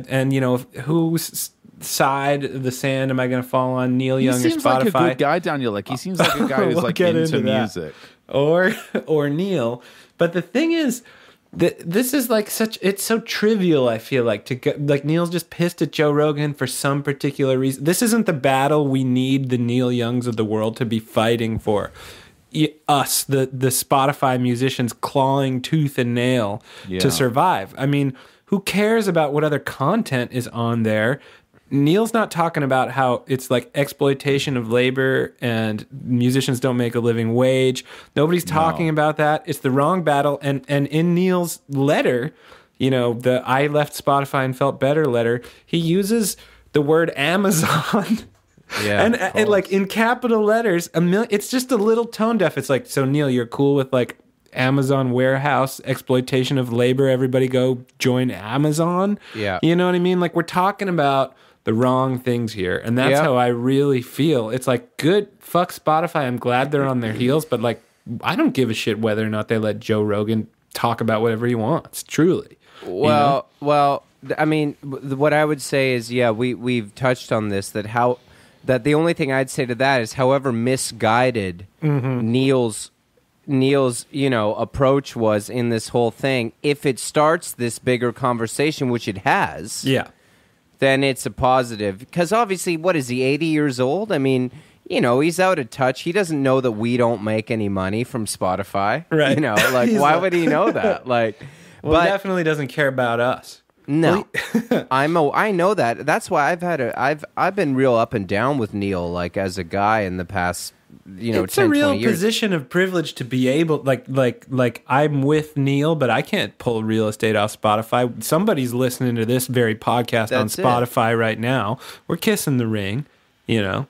whose side of the sand am I going to fall on? Neil He Young or seems Spotify? like a good guy, Daniel. Like he seems like a guy who's We'll like get into into that. music. or Neil. But the thing is that this is like it's so trivial. I feel like to go, like Neil's just pissed at Joe Rogan for some particular reason. This isn't the battle we need the Neil Youngs of the world to be fighting for. Us, the Spotify musicians, clawing tooth and nail Yeah. to survive. I mean, who cares about what other content is on there? Neil's not talking about how it's like exploitation of labor and musicians don't make a living wage. Nobody's talking about that. It's the wrong battle. And in Neil's letter, the I left Spotify and felt better letter, he uses the word Amazon. Yeah, and like in capital letters, it's just a little tone deaf. It's like, so Neil, you're cool with like Amazon warehouse exploitation of labor. Everybody go join Amazon. Yeah. You know what I mean? Like we're talking about the wrong things here. And that's how I really feel. It's like, good, fuck Spotify. I'm glad they're on their heels, but like, I don't give a shit whether or not they let Joe Rogan talk about whatever he wants, truly. Well, I mean, what I would say is, we've touched on this, that the only thing I'd say to that is, however misguided Neil's approach was in this whole thing, if it starts this bigger conversation, which it has, then it's a positive. Because obviously, what is he, 80 years old? I mean, he's out of touch. He doesn't know that we don't make any money from Spotify. Right. Why would he know that? Like, Well, he definitely doesn't care about us. no, I know that. That's why I've been real up and down with Neil, like as a guy in the past, It's 10, a real 20 years. position of privilege to be able, like I'm with Neil, but I can't pull real estate off Spotify. Somebody's listening to this very podcast on That's it. Spotify right now. We're kissing the ring,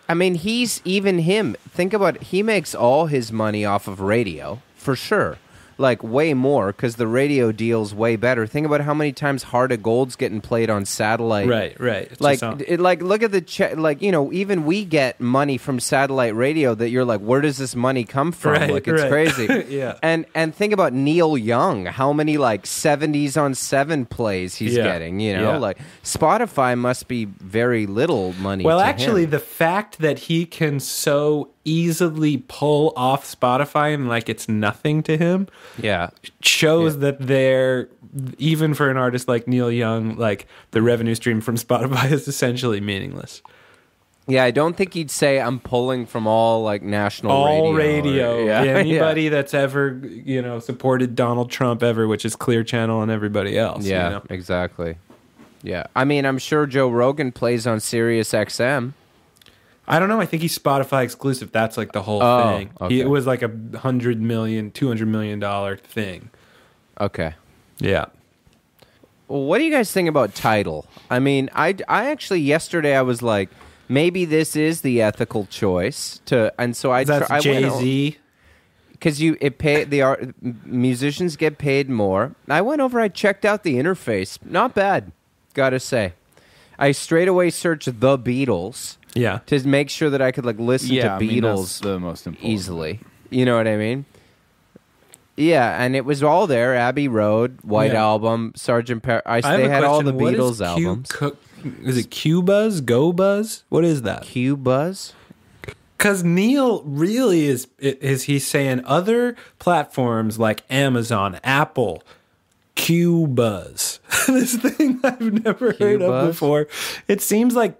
I mean, think about it. He makes all his money off of radio, for sure. Like, way more, because the radio deal's way better. Think about how many times Heart of Gold's getting played on satellite. Right. It's like look at the even we get money from satellite radio that you're like, where does this money come from? Like, it's crazy. Yeah. And think about Neil Young, how many, 70s on 7 plays he's getting, Like, Spotify must be very little money Well, to actually, him. the fact that he can so easily pull off Spotify and it's nothing to him shows that they're, even for an artist like Neil Young, the revenue stream from Spotify is essentially meaningless. Yeah, I don't think he'd say I'm pulling from all national radio. Anybody that's ever supported Donald Trump ever, which is Clear Channel and everybody else. Yeah, exactly. Yeah, I mean, I'm sure Joe Rogan plays on Sirius XM. I don't know. I think he's Spotify exclusive. That's the whole thing. Okay. It was $100 million, $200 million thing. Okay. Yeah. Well, what do you guys think about Tidal? I mean, I actually yesterday I was like, maybe this is the ethical choice and so that's Jay-Z. Because musicians get paid more. I went over. I checked out the interface. Not bad, gotta say. I straight away searched the Beatles. Yeah. To make sure that I could listen to Beatles that's the most important. easily. You know what I mean? Yeah, and it was all there. Abbey Road, White Album, Sgt. Pepper. They had all the Beatles albums. Is it Q-Buzz? Go Buzz? What is that? Q-Buzz? Because Neil really is he's saying other platforms like Amazon, Apple, Q-Buzz. This thing I've never heard of before. It seems like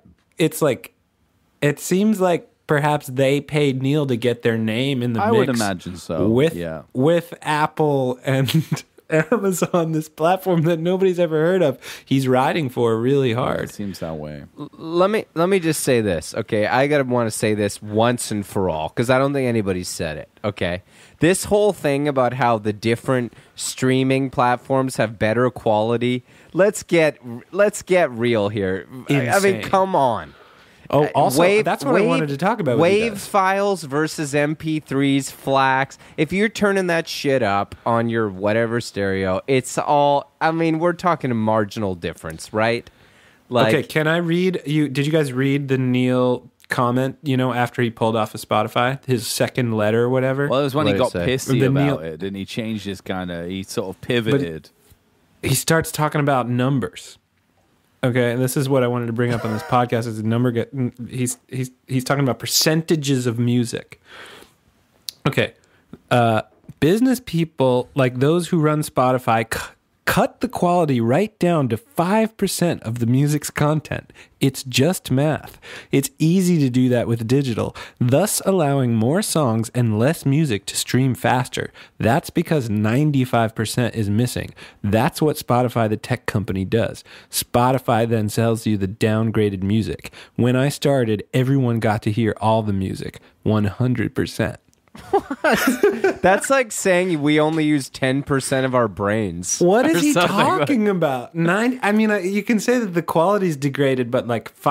perhaps they paid Neil to get their name in the mix. I would imagine so. With Apple and Amazon, this platform that nobody's ever heard of, he's riding for really hard. It seems that way. Let me just say this, okay? I want to say this once and for all, because I don't think anybody's said it, okay? This whole thing about how the different streaming platforms have better quality, let's get real here. Insane. I mean, come on. Oh, also, that's what I wanted to talk about. Wave files versus MP3s, FLACs. If you're turning that shit up on your whatever stereo, it's all. I mean, we're talking a marginal difference, right? Okay, can I read you? Did you guys read the Neil comment? After he pulled off of Spotify, his second letter or whatever. Well, it was when he got pissy about it, and he changed his he sort of pivoted. But he starts talking about numbers. Okay, and this is what I wanted to bring up on this podcast. Is the number he's talking about percentages of music. Okay, business people like those who run Spotify cut the quality right down to 5% of the music's content. It's just math. It's easy to do that with digital, thus allowing more songs and less music to stream faster. That's because 95% is missing. That's what Spotify, the tech company, does. Spotify then sells you the downgraded music. When I started, everyone got to hear all the music, 100%. What? That's like saying we only use 10% of our brains. What is he talking about? I mean, you can say that the quality's degraded, but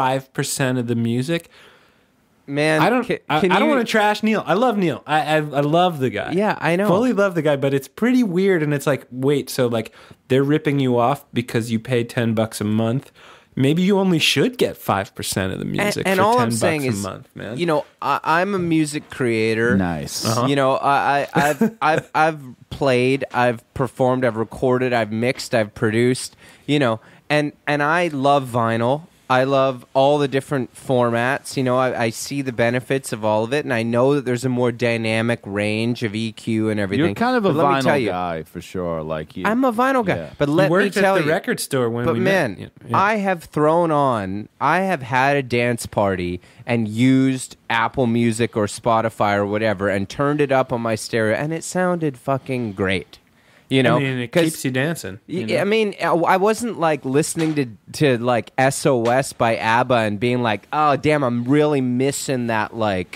5% of the music. Man, I don't want to trash Neil. I love Neil. I love the guy. Yeah, I know. Fully love the guy, but it's pretty weird. And it's wait, so they're ripping you off because you pay $10 a month. Maybe you only should get 5% of the music and for all $10 I'm saying a is, month, man. I'm a music creator. Nice. Uh-huh. I've played, I've performed, I've recorded, I've mixed, I've produced. And I love vinyl. I love all the different formats. I see the benefits of all of it, and I know that there's a more dynamic range of EQ and everything. You're kind of a vinyl guy for sure. I'm a vinyl guy, but let me tell you, at the record store when we met. Yeah. I have had a dance party and used Apple Music or Spotify or whatever, and turned it up on my stereo, and it sounded fucking great. It keeps you dancing. I mean, I wasn't listening to SOS by ABBA and being oh damn, I'm really missing that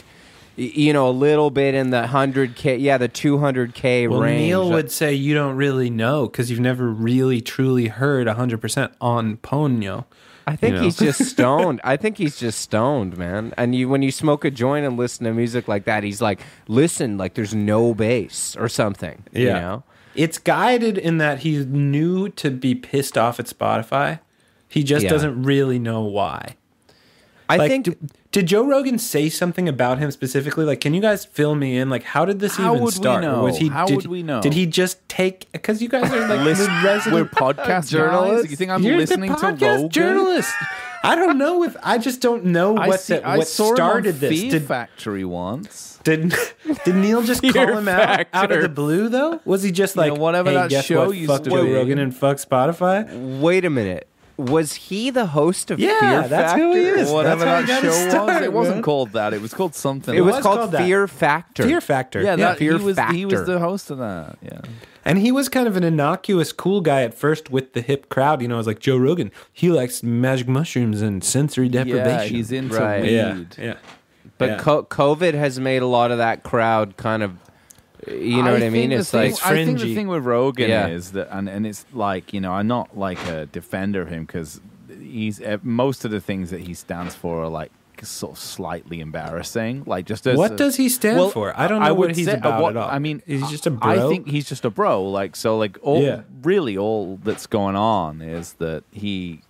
a little bit in the 100K, the 200K well, range. Neil would say you don't really know because you've never really truly heard 100% on Ponyo. I think he's just stoned. I think he's just stoned, man. And when you smoke a joint and listen to music like that, he's like, listen, like there's no bass or something. Yeah. You know? It's guided in that he knew to be pissed off at Spotify. He just doesn't really know why. I think... Did Joe Rogan say something about him specifically? Like, can you guys fill me in? Like, how did this even start? How would we know? Did he just take... Because you guys are like resident... We're podcast journalists. You think I'm listening to Rogan? Journalist. I don't know if... I just don't know what started this. Fear Factory once. Did Neil just call him out of the blue, though? Was he just like, whatever that show used fuck to Joe be. Rogan and fuck Spotify? Wait a minute. Was he the host of Fear Factor? That's who he is. Whatever that's that show was. It wasn't called that. It was called something. It was called Fear Factor. Fear Factor. Yeah, Fear Factor. He was Factor. the host of that. Yeah. And he was kind of an innocuous, cool guy at first with the hip crowd. You know, it was like Joe Rogan. He likes magic mushrooms and sensory deprivation. Yeah, he's into Right. weed. Yeah. But COVID has made a lot of that crowd kind of, you know what I mean? It's like I think the fringy. thing with Rogan Yeah. is that, and it's like, you know, I'm not like a defender of him because he's most of the things that he stands for are like sort of slightly embarrassing. Like just as What does he stand for? I don't know what he's about at all. I mean, he's just a bro. I think he's just a bro. Like so, like really all that's going on is that he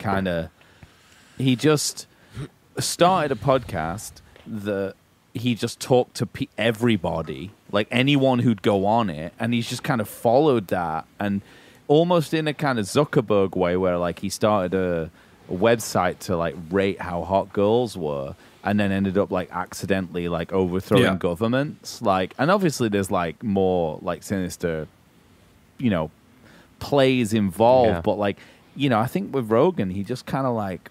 just started a podcast that he just talked to everybody, like anyone who'd go on it, and he's just kind of followed that, and almost in a kind of Zuckerberg way, where like he started a website to like rate how hot girls were, and then ended up like accidentally like overthrowing governments, like, and obviously there's like more like sinister, you know, plays involved, but like, you know, I think with Rogan, he just kind of like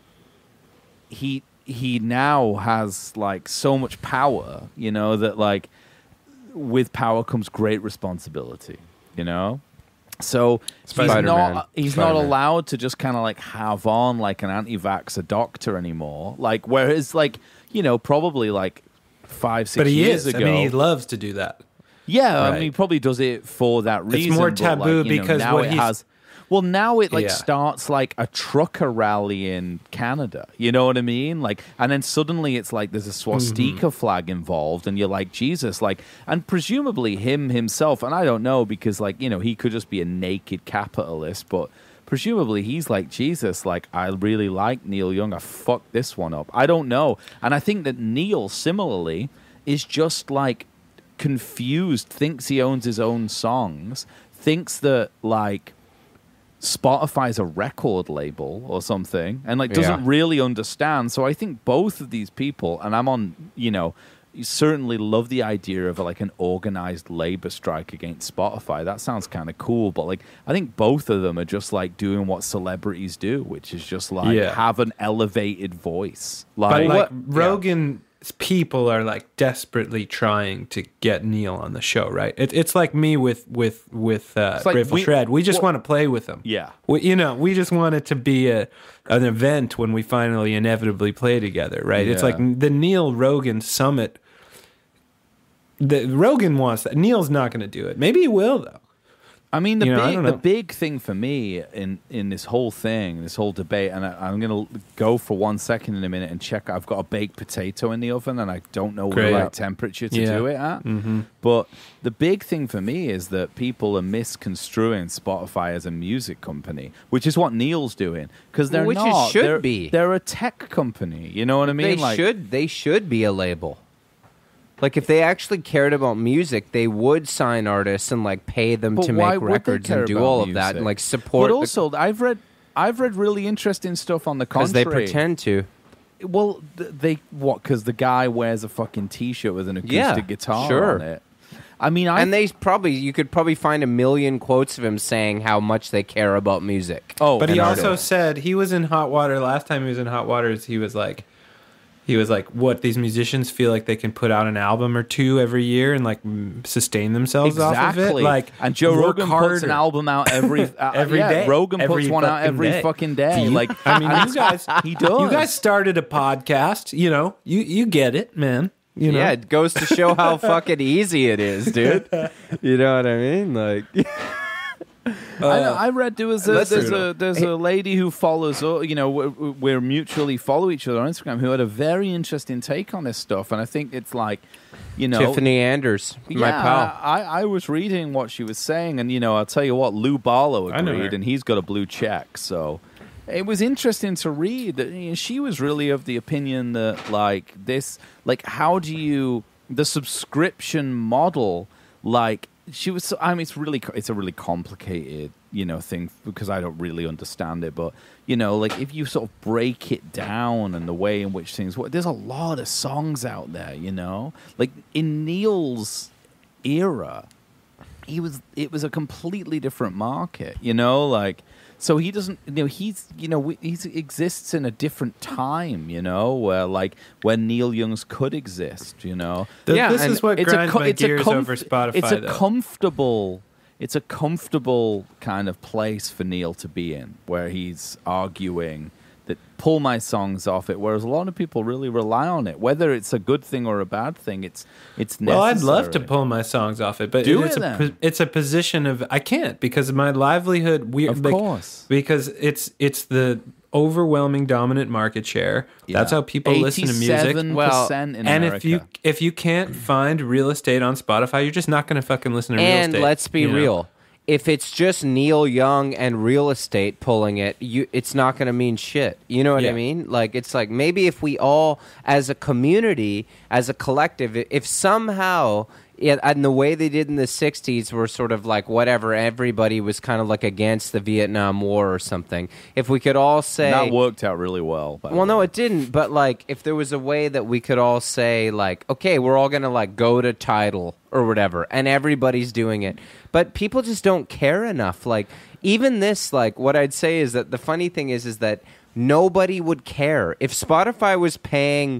he now has like so much power, you know, that like with power comes great responsibility, you know. So he's not allowed to just kind of like have on like an anti-vaxxer doctor anymore. Like whereas like, you know, probably like 5-6 years ago. I mean, he loves to do that. Yeah, Right. I mean, he probably does it for that reason. It's more but, taboo like, you know, because now what it he's- has. Well, now it like starts like a trucker rally in Canada. You know what I mean? Like, and then suddenly it's like there's a swastika flag involved, and you're like, Jesus, like, and presumably himself, and I don't know because like, you know, he could just be a naked capitalist, but presumably he's like, Jesus, like, I really like Neil Young. I fucked this one up. I don't know, and I think that Neil similarly is just like confused, thinks he owns his own songs, thinks that like Spotify's a record label or something, and like doesn't really understand. So I think both of these people, and I'm on, you know, you certainly love the idea of like an organized labor strike against Spotify. That sounds kind of cool, but like I think both of them are just like doing what celebrities do, which is just like have an elevated voice. Like, But like Rogan's people are like desperately trying to get Neil on the show, right? It's like me with Grateful Shred. We just want to play with them. Yeah. We just want it to be an event when we finally inevitably play together, right? Yeah. It's like the Neil Rogan summit. The Rogan wants that. Neil's not going to do it. Maybe he will though. I mean, the big thing for me in this whole thing, this whole debate, and I'm going to go for 1 second in a minute and check. I've got a baked potato in the oven, and I don't know the right temperature to do it at. Mm-hmm. But the big thing for me is that people are misconstruing Spotify as a music company, which is what Neil's doing, because they're not. They're a tech company. You know what I mean? They should be a label. Like, if they actually cared about music, they would sign artists and, like, pay them to make records and do all of that and, like, support. But also, I've read really interesting stuff on the contrary. Because they pretend to. Well, because the guy wears a fucking T-shirt with an acoustic guitar on it. I mean, you could probably find a million quotes of him saying how much they care about music. Oh, but he also said he was in Hot Water. Last time he was in Hot Waters, he was like, what, these musicians feel like they can put out an album or two every year and like sustain themselves off of it. Like, and Joe Rogan puts an album out every day. Rogan puts one out every fucking day. Like, I mean, you guys, he does. You guys started a podcast. You know, you get it, man. You know? Yeah, it goes to show how fucking easy it is, dude. You know what I mean? Like, I read there's a lady who follows, we're mutually follow each other on Instagram, who had a very interesting take on this stuff, and I think it's like, Tiffany Anders, my pal. I was reading what she was saying, and I'll tell you what, Lou Barlow agreed, and he's got a blue check, so it was interesting to read that she was really of the opinion that how do you the subscription model, she was. It's a really complicated, thing because I don't really understand it. But if you sort of break it down and the way in which things work, there's a lot of songs out there. Like in Neil's era, it was a completely different market. So he doesn't. He exists in a different time. Where Neil Young's could exist. This is what grinds my gears over Spotify. It's a comfortable kind of place for Neil to be in, where he's arguing that pull my songs off it, whereas a lot of people really rely on it. Whether it's a good thing or a bad thing, it's necessary. Well, I'd love to pull my songs off it, but it's a position of I can't because of my livelihood. Of course, because it's the overwhelming dominant market share. Yeah. That's how people listen to music. 87% in America. if you can't find real estate on Spotify, you're just not going to fucking listen to real estate. And let's be real. If it's just Neil Young and real estate pulling it, it's not going to mean shit. You know what I mean? It's like maybe if we all, as a community, as a collective, if somehow, and the way they did in the 60s were sort of like whatever, everybody was kind of like against the Vietnam War or something. If we could all say... That worked out really well. Well, no, it didn't. But if there was a way that we could all say okay, we're all going to go to Tidal or whatever, and everybody's doing it. But people just don't care enough. Even this, what I'd say is that the funny thing is that nobody would care. If Spotify was paying,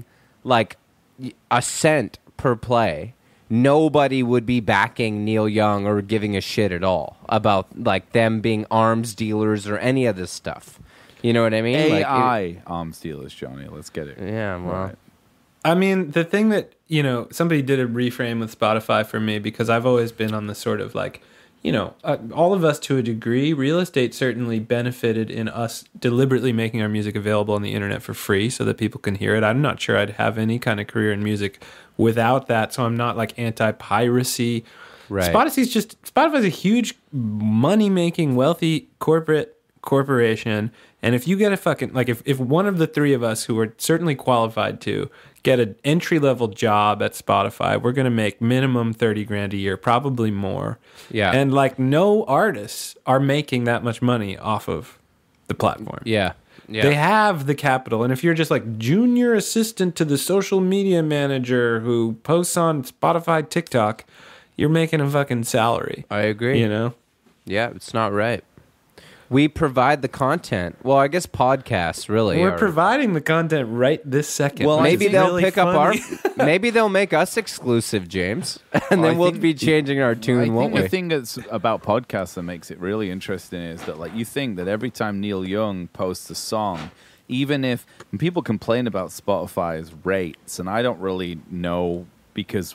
a cent per play, nobody would be backing Neil Young or giving a shit at all about, them being arms dealers or any of this stuff. You know what I mean? AI arms dealers, Johnny. Let's get it. Yeah, well... Right. I mean, the thing that, somebody did a reframe with Spotify for me because I've always been on the sort of all of us to a degree, real estate certainly benefited in us deliberately making our music available on the internet for free so that people can hear it. I'm not sure I'd have any kind of career in music without that, so I'm not anti-piracy. Right. Spotify's a huge money-making, wealthy corporation, and if you get a fucking, if one of the three of us who are certainly qualified to get an entry-level job at Spotify, we're going to make minimum $30,000 a year, probably more. Yeah. And no artists are making that much money off of the platform. Yeah. Yeah. They have the capital. And if you're just junior assistant to the social media manager who posts on Spotify, TikTok, you're making a fucking salary. I agree. Yeah, it's not right. We provide the content. Well, I guess podcasts really. We're providing the content right this second. Well, maybe they'll pick up our. Maybe they'll make us exclusive, James, and then we'll be changing our tune, won't we? I think the thing that's about podcasts that makes it really interesting is that you think that every time Neil Young posts a song, even if people complain about Spotify's rates, and I don't really know because.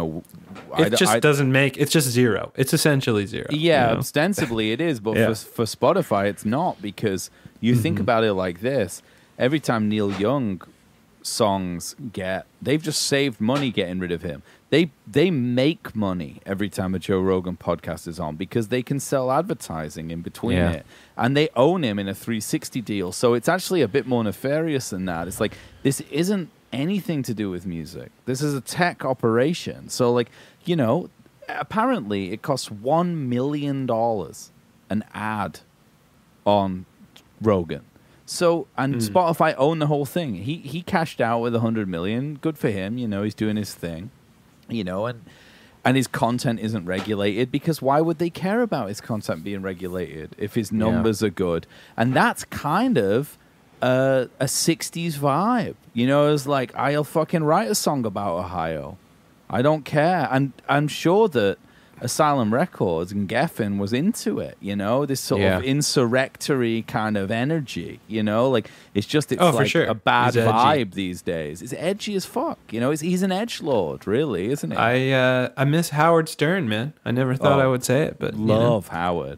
It's just zero. It's essentially zero. Yeah, ostensibly it is, but for Spotify it's not because you think about it like this. Every time Neil Young songs they've just saved money getting rid of him. They make money every time a Joe Rogan podcast is on because they can sell advertising in between it. And they own him in a 360 deal. So it's actually a bit more nefarious than that. It's this isn't anything to do with music. This is a tech operation. So apparently it costs $1 million an ad on Rogan. So Spotify own the whole thing. He cashed out with $100 million. Good for him. He's doing his thing. And his content isn't regulated because why would they care about his content being regulated if his numbers are good? And that's kind of a 60s vibe. It's I'll fucking write a song about Ohio. I don't care. And I'm sure that Asylum Records and Geffen was into it, this sort of insurrectory kind of energy, it's sure. a bad vibe these days. It's edgy as fuck, he's an edgelord, really, isn't he? I miss Howard Stern, man. I never thought I would say it, but love Howard.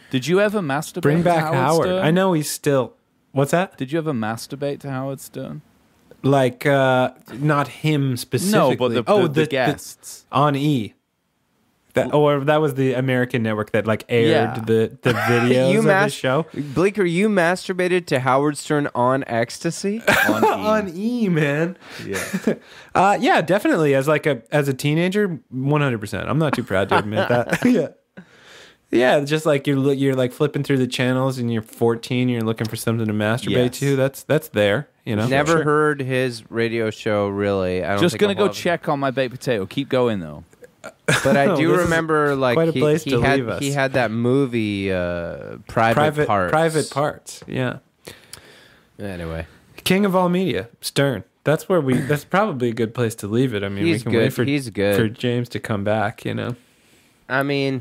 Did you ever masturbate Bring back to Howard Stern? I know he's still... What's that? Did you ever masturbate to Howard Stern? Like, not him specifically. No, but the guests. On E. That was the American network that like aired the videos of the show. Bleeker, you masturbated to Howard Stern on ecstasy? On E, man. Yeah. Yeah, definitely. As a teenager, 100%. I'm not too proud to admit that. Yeah. Yeah, just like you're like flipping through the channels and you're 14, you're looking for something to masturbate to. That's there, you know. Never heard his radio show really. I don't just think gonna go check on my baked potato. Keep going though. But I do remember, like, quite a place to leave us. He had that movie, Private Parts. Private Parts, yeah. Anyway, King of all media, Stern. That's probably a good place to leave it. I mean, he's we can wait for James to come back. You know, I mean,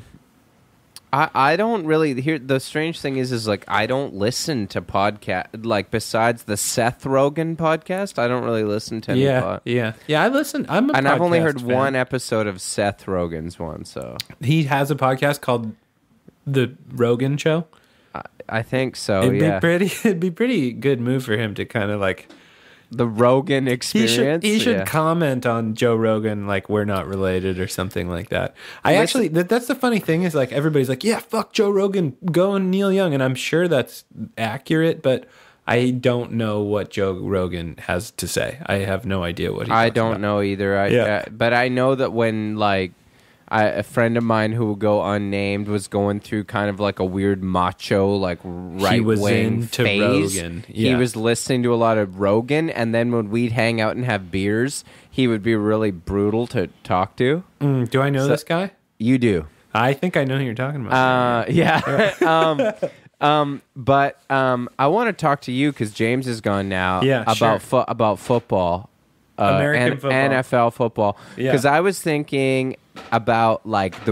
I don't really hear. The strange thing is like I don't listen to podcast like besides the Seth Rogan podcast. I don't really listen to any. Yeah. I listen. And I've only heard one episode of Seth Rogan's one. So he has a podcast called The Rogan Show. I think so. It'd be pretty good move for him to kind of like. The Rogan experience. He should comment on Joe Rogan like we're not related or something like that. That's the funny thing is like everybody's like, yeah, fuck Joe Rogan, go on Neil Young, and I'm sure that's accurate, but I don't know what Joe Rogan has to say. I have no idea what he talks I don't about. know either. But I know that when like a friend of mine who will go unnamed was going through kind of like a weird macho, like right-wing phase. Rogan. Yeah. He was listening to a lot of Rogan, and then when we'd hang out and have beers, he would be really brutal to talk to. Do I know this guy? You do. I think I know who you're talking about. Yeah. But I want to talk to you because James is gone now. Yeah, about football. American football. NFL football. Yeah. Because I was thinking about like the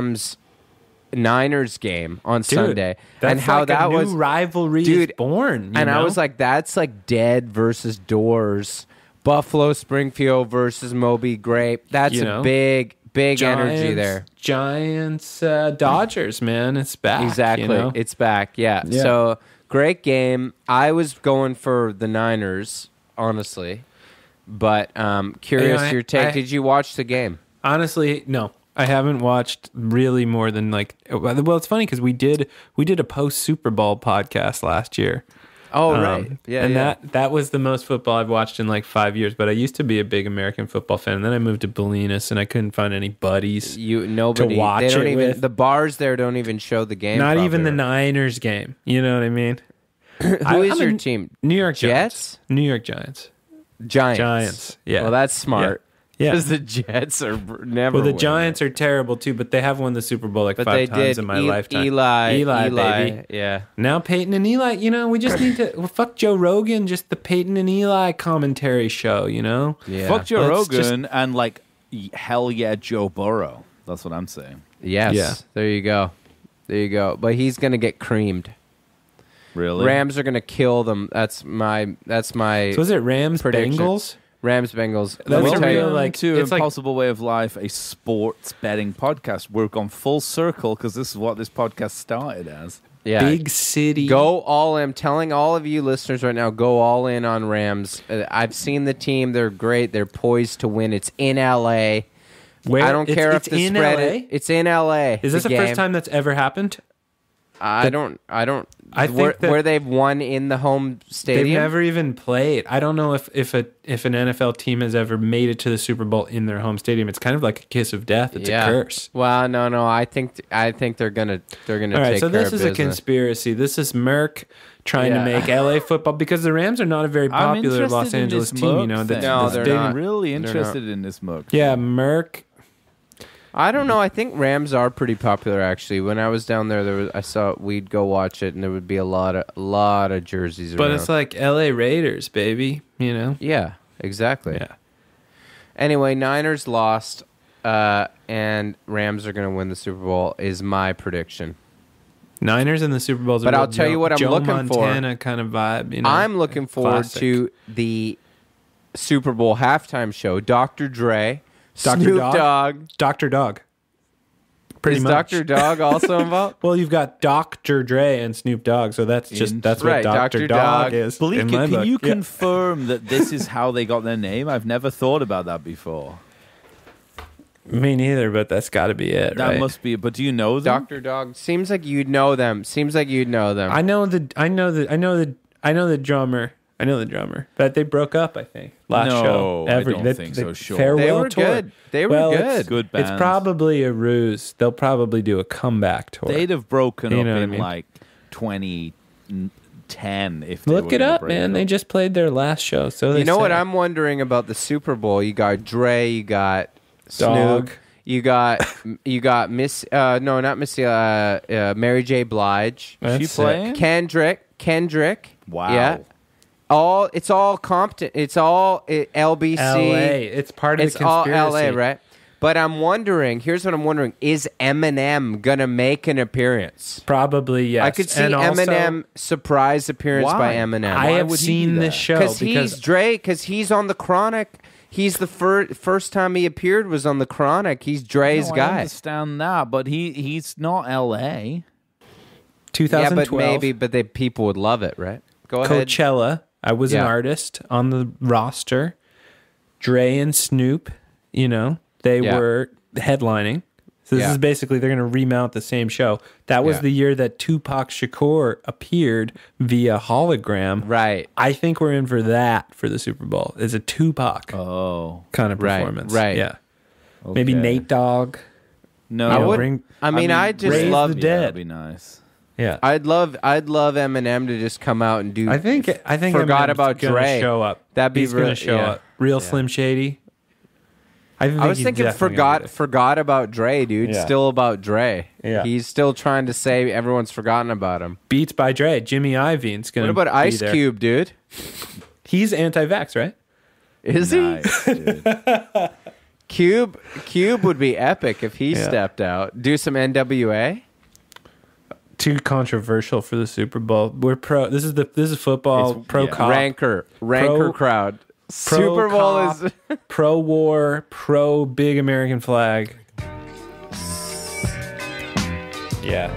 Rams-Niners game on Sunday and how like that was rivalry is born. And I was like, that's like Dead versus Doors, Buffalo Springfield versus Moby Grape. That's a big energy there. Giants, Dodgers, man, it's back. Exactly, you know? It's back. Yeah. So great game. I was going for the Niners, honestly. But curious your take. Did you watch the game? Honestly, no. I haven't watched really more than like. Well, it's funny because we did a post Super Bowl podcast last year. Oh right, yeah. And that was the most football I've watched in like 5 years. But I used to be a big American football fan, and then I moved to Bolinas, and I couldn't find any buddies. Nobody to watch it with. The bars there don't even show the game. Not even the Niners game. You know what I mean? Who is your team? New York Jets. Giants. New York Giants. Giants. Yeah. Well, that's smart. Yeah. Because the Jets are never. Well, the Giants are terrible too, but they have won the Super Bowl like 5 times in my lifetime. Eli, baby. Yeah. Now Peyton and Eli. You know, we just need to fuck Joe Rogan. Just the Peyton and Eli commentary show. You know. Yeah. Fuck Joe Rogan and like hell yeah Joe Burrow. That's what I'm saying. Yes. Yeah. There you go. But he's gonna get creamed. Really? Rams are going to kill them. That's my. So is it Rams prediction. Bengals? Rams Bengals. That's a real it's Impossible Way of Life, a sports betting podcast. We're gone full circle because this is what this podcast started as. Yeah. Big city. Go all in. I'm telling all of you listeners right now, go all in on Rams. I've seen the team. They're great. They're poised to win. It's in L.A. Where? I don't care if the spread. LA? It's in L.A. Is this the first time that's ever happened? I think where they've won in the home stadium. They've never even played. I don't know if an NFL team has ever made it to the Super Bowl in their home stadium. It's kind of like a kiss of death. It's a curse. Well, no. I think they're gonna All right, take so care this of is a business. conspiracy. This is Merck trying to make LA football because the Rams are not a very popular Los Angeles team. You know, they're not. Really interested in this Merck. Yeah, Merck. I don't know. I think Rams are pretty popular actually. When I was down there, I saw we'd go watch it, and there would be a lot of jerseys. But around. it's like L.A. Raiders, baby. You know. Yeah, exactly. Yeah. Anyway, Niners lost, and Rams are going to win the Super Bowl. Is my prediction. Niners in the Super Bowl. But I'll tell you what I'm looking for. Montana kind of vibe. You know, I'm looking forward to the Super Bowl halftime show. Dr. Dre. Snoop Dogg. Dr. Dog. Pretty Is much. Dr. Dog also involved? Well, you've got Dr. Dre and Snoop Dogg, so that's what Right, Dr. Dr. Dog Dog. is. Bleeker, in my can book. you Yeah. confirm that this is how they got their name? I've never thought about that before. Me neither, but that's got to be it, That right? must be. But do you know them? Dr. Dog. Seems like you'd know them. I know the drummer. I know the drummer. But they broke up, I think. Last No, show. I don't think so, sure. Farewell They were tour. good. They were Well, good. Good It's bands. probably a ruse. They'll probably do a comeback tour. They'd have broken You up know what I in mean? like 2010 if they Look were it gonna up, break man. it They up. just played their last show. So they You know what say. I'm wondering about the Super Bowl? You got Dre, you got Dog. Snoop, you got Miss no, not Missy, Mary J. Blige, Is she That's sick. playing? Kendrick. Wow. Yeah. It's all Compton. It's all LBC. LA. It's part of It's the all conspiracy. LA, right? But I'm wondering, here's what I'm wondering, is Eminem going to make an appearance? Probably, yes. I could see And also, Eminem surprise appearance Why? by Eminem. I have would he seen do this that? show Because he's Dre, because he's on the Chronic. He's the first time he appeared was on the Chronic. He's Dre's No, I guy. understand that, but he's not LA. 2012. Yeah, but people would love it, right? Go ahead. Coachella. I was an Yeah. artist on the roster. Dre and Snoop, they Yeah. were headlining. So this Yeah. is basically they're going to remount the same show. That was Yeah. the year that Tupac Shakur appeared via hologram. Right. I think we're in for that for the Super Bowl. It's a Tupac Oh. kind of Right, performance. right. Yeah. Maybe Okay. Nate Dogg. No, I would. bring- I just raise love. the dead. That'd be nice. Yeah. I'd love Eminem to just come out and do. I think forgot Eminem's about gonna Dre. show up. That'd be He's going real- to show yeah. up. Real Yeah. Slim Shady. I was thinking forgot about Dre, dude. Yeah. Still about Dre. Yeah. He's still trying to say everyone's forgotten about him. Beats by Dre. Jimmy Iovine's going What to about Ice there. Cube, dude? He's anti-vax, right? Is Nice, dude. he? Cube would be epic if he Yeah. stepped out. Do some NWA. Too controversial for the Super Bowl. We're pro. This is football. It's- Pro yeah. cop. Rancor Pro- crowd. Super Bowl cop, is pro war. Pro big American flag. Yeah.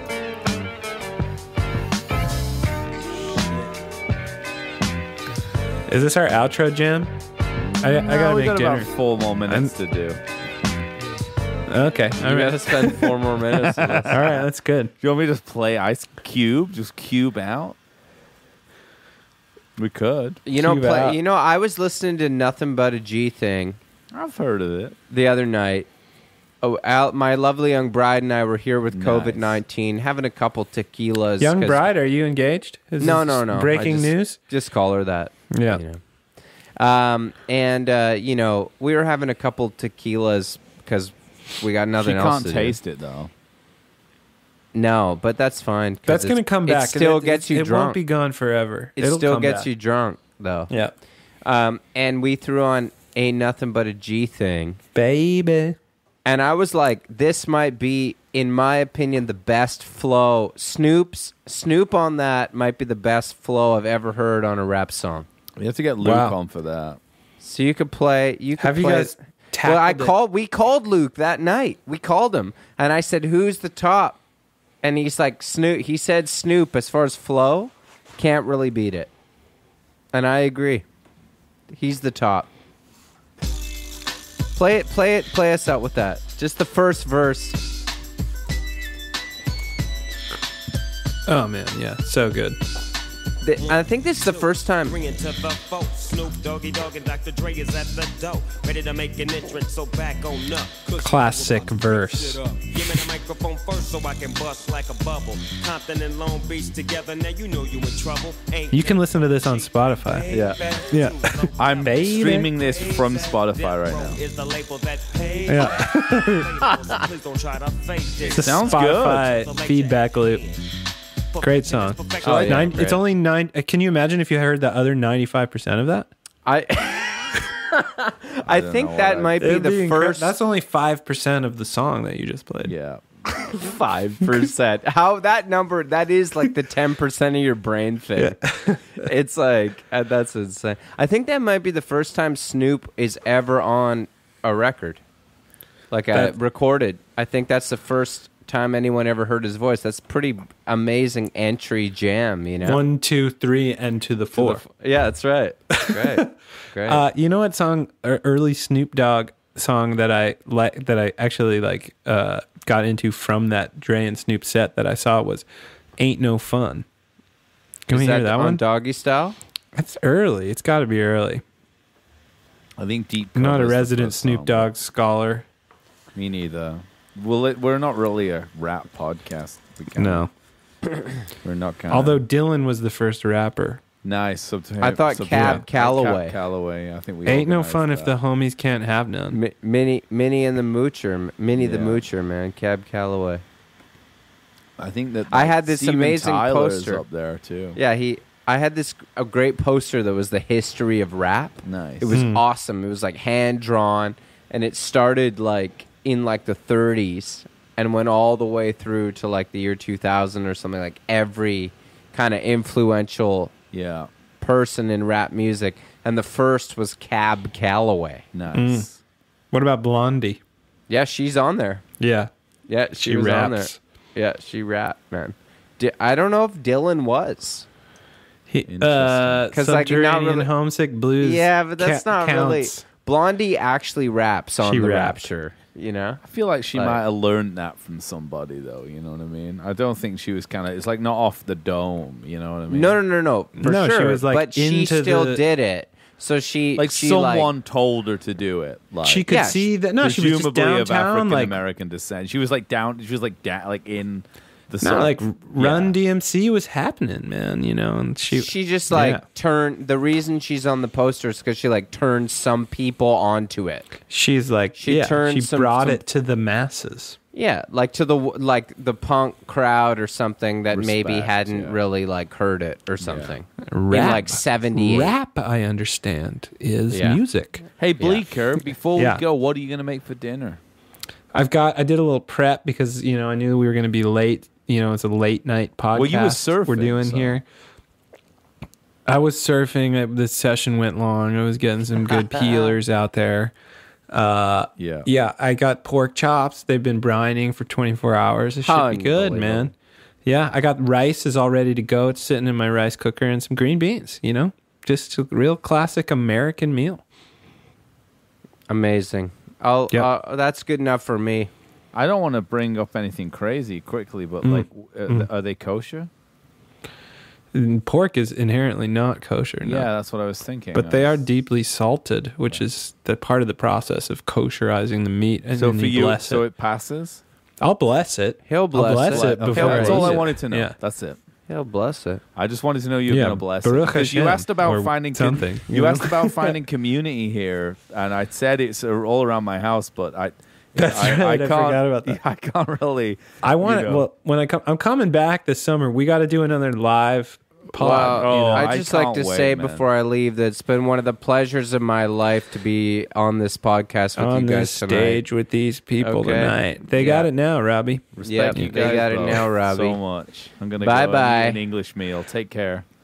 Is this our outro jam? I gotta we make got dinner. about 4 more minutes to do. Okay. All You right. gotta spend 4 more minutes. on this. All right. That's good. Do you want me to just play Ice Cube? Just cube out? We could. You know, Cube out. I was listening to Nothing But a G Thing I've heard of it. the other night. Oh, my lovely young bride and I were here with Nice. COVID-19, having a couple tequilas. Young 'cause- bride, are you engaged? Is No, this no, no. Breaking I just- news? Just call her that. Yeah. You know. We were having a couple tequilas because we got She nothing else can't to taste it, though. do. No, but that's fine. 'cause That's going to come back. It still gets you It drunk. won't be gone forever. It It'll still come gets back. you drunk, though. Yeah. And we threw on a Nothing But a G Thing. Baby. And I was like, this might be, in my opinion, the best flow. Snoop on that might be the best flow I've ever heard on a rap song. You have to get Luke Wow. on for that. So you could play. Have you guys Well, tackled it? we called Luke that night. We called him, and I said, "Who's the top?" And he's like, "Snoop." He said, "Snoop." As far as flow, can't really beat it. And I agree. He's the top. Play us out with that. Just the first verse. Oh, man. Yeah. So good. I think this is the first time. Bringing to the folk, Snoop Doggy Dogg and Dr. Dre is at the door, ready to make an entrance. So back on up. Classic verse. Give me the microphone first so I can bust like a bubble. Compton and Long Beach together, now you know you in trouble. Ain't You can listen to this on Spotify. Yeah. Yeah. I'm Baby. streaming this from Spotify right now. is the label that pays. Yeah. Please don't try to fake this. It's a Sounds Spotify feedback loop. Great song. Oh, yeah. It's Great. only 9. Can you imagine if you heard the other 95% of that? I don't think know that what might be It'd the incre- first. That's only 5% of the song that you just played. Yeah. 5%. How that number? That is like the 10% of your brain thing. It's like that's insane. I think that might be the first time Snoop is ever on a record, like That- recorded. I think that's the first time anyone ever heard his voice. That's pretty amazing entry jam, you know? 1, 2, 3, and to the 4. Yeah, that's right. Great. Great. You know what song, early Snoop Dogg song that I like, that I actually like, got into from that Dre and Snoop set that I saw was "Ain't No Fun." Can we hear that one? Doggy Style? It's early. It's got to be early. I think Deep. I'm not a Cover's the resident first Snoop song. Dogg scholar. Me neither. Well, we're not really a rap podcast. No. We're not kind. Although Dylan was the first rapper. nice. I thought Cab Calloway. Cab Calloway. I think we Ain't no organized fun if that. the homies can't have none. Minnie and the Moocher. Minnie the Yeah. Moocher, man. Cab Calloway. I think that I had this Steven amazing Tyler's poster. up there too. Yeah, I had a great poster that was the history of rap. Nice. It was awesome. It was like hand drawn, and it started like in like the 30s and went all the way through to like the year 2000 or something. Like every kind of influential Yeah. person in rap music, and the first was Cab Calloway. Nice. What about Blondie? Yeah, she's on there. Yeah. Yeah, she was raps. on there. Yeah, she rapped, man. I don't know if Dylan was. Interesting. Because like not Subterranean really. Homesick Blues. Yeah, but that's not really. counts. Blondie actually raps on She the raps. Rapture. You know. I feel like she Like- might have learned that from somebody, though. You know what I mean? I don't think she was kind of. It's like not off the dome. You know what I mean? No. For No, she sure. was, like, but she into still the- did it. So she Like she someone told her to do it. Like She could Yeah, see that. No, she was just presumably of downtown, African like American descent. She was like down. She was like like in the. not like Run Yeah. DMC was happening, man. You know, and she just like yeah. turned. The reason she's on the poster is because she like turned some people onto it. she's like She turned she some- brought some- it to the masses. Yeah, like to the punk crowd or something that maybe Respect, hadn't yeah. really like heard it or something. Rap, In like 78. Rap, I understand, is Yeah. music. Hey Bleeker, before Yeah. we go, what are you gonna make for dinner? I did a little prep because I knew we were going to be late. It's a late night podcast. Well, you were surfing, We're doing so- here. I was surfing. The session went long. I was getting some good peelers out there. Yeah. Yeah, I got pork chops. They've been brining for 24 hours. It should be good, man. Unbelievable. Yeah, I got rice is all ready to go. It's sitting in my rice cooker and some green beans, Just a real classic American meal. Amazing. That's good enough for me. I don't want to bring up anything crazy quickly, but like, are they kosher? And pork is inherently not kosher. No. Yeah, that's what I was thinking. But they are deeply salted, which is the part of the process of kosherizing the meat. And So then for you, bless so it. it passes. I'll bless it. He'll bless it it. before Okay, that's I all eat I it. wanted to know. Yeah. That's it. He'll bless it. I just wanted to know you were Yeah, going to bless Baruch it because you Hashem, asked about or finding something, You you know? asked about finding community here, and I said it's all around my house, but I Right, I can't. forgot about that. I can't really. I want you it. know. Well, when I'm coming back this summer. We got to do another live pod. Well, Oh, I'd I just like can't to wait, say man. before I leave that it's been one of the pleasures of my life to be on this podcast with on you guys this tonight. stage with these people Okay. tonight. They Yeah. got it now, Robbie. Respect Yeah, you they guys got it both now, Robbie. so much. I'm gonna Bye go bye. and eat an English meal. Take care.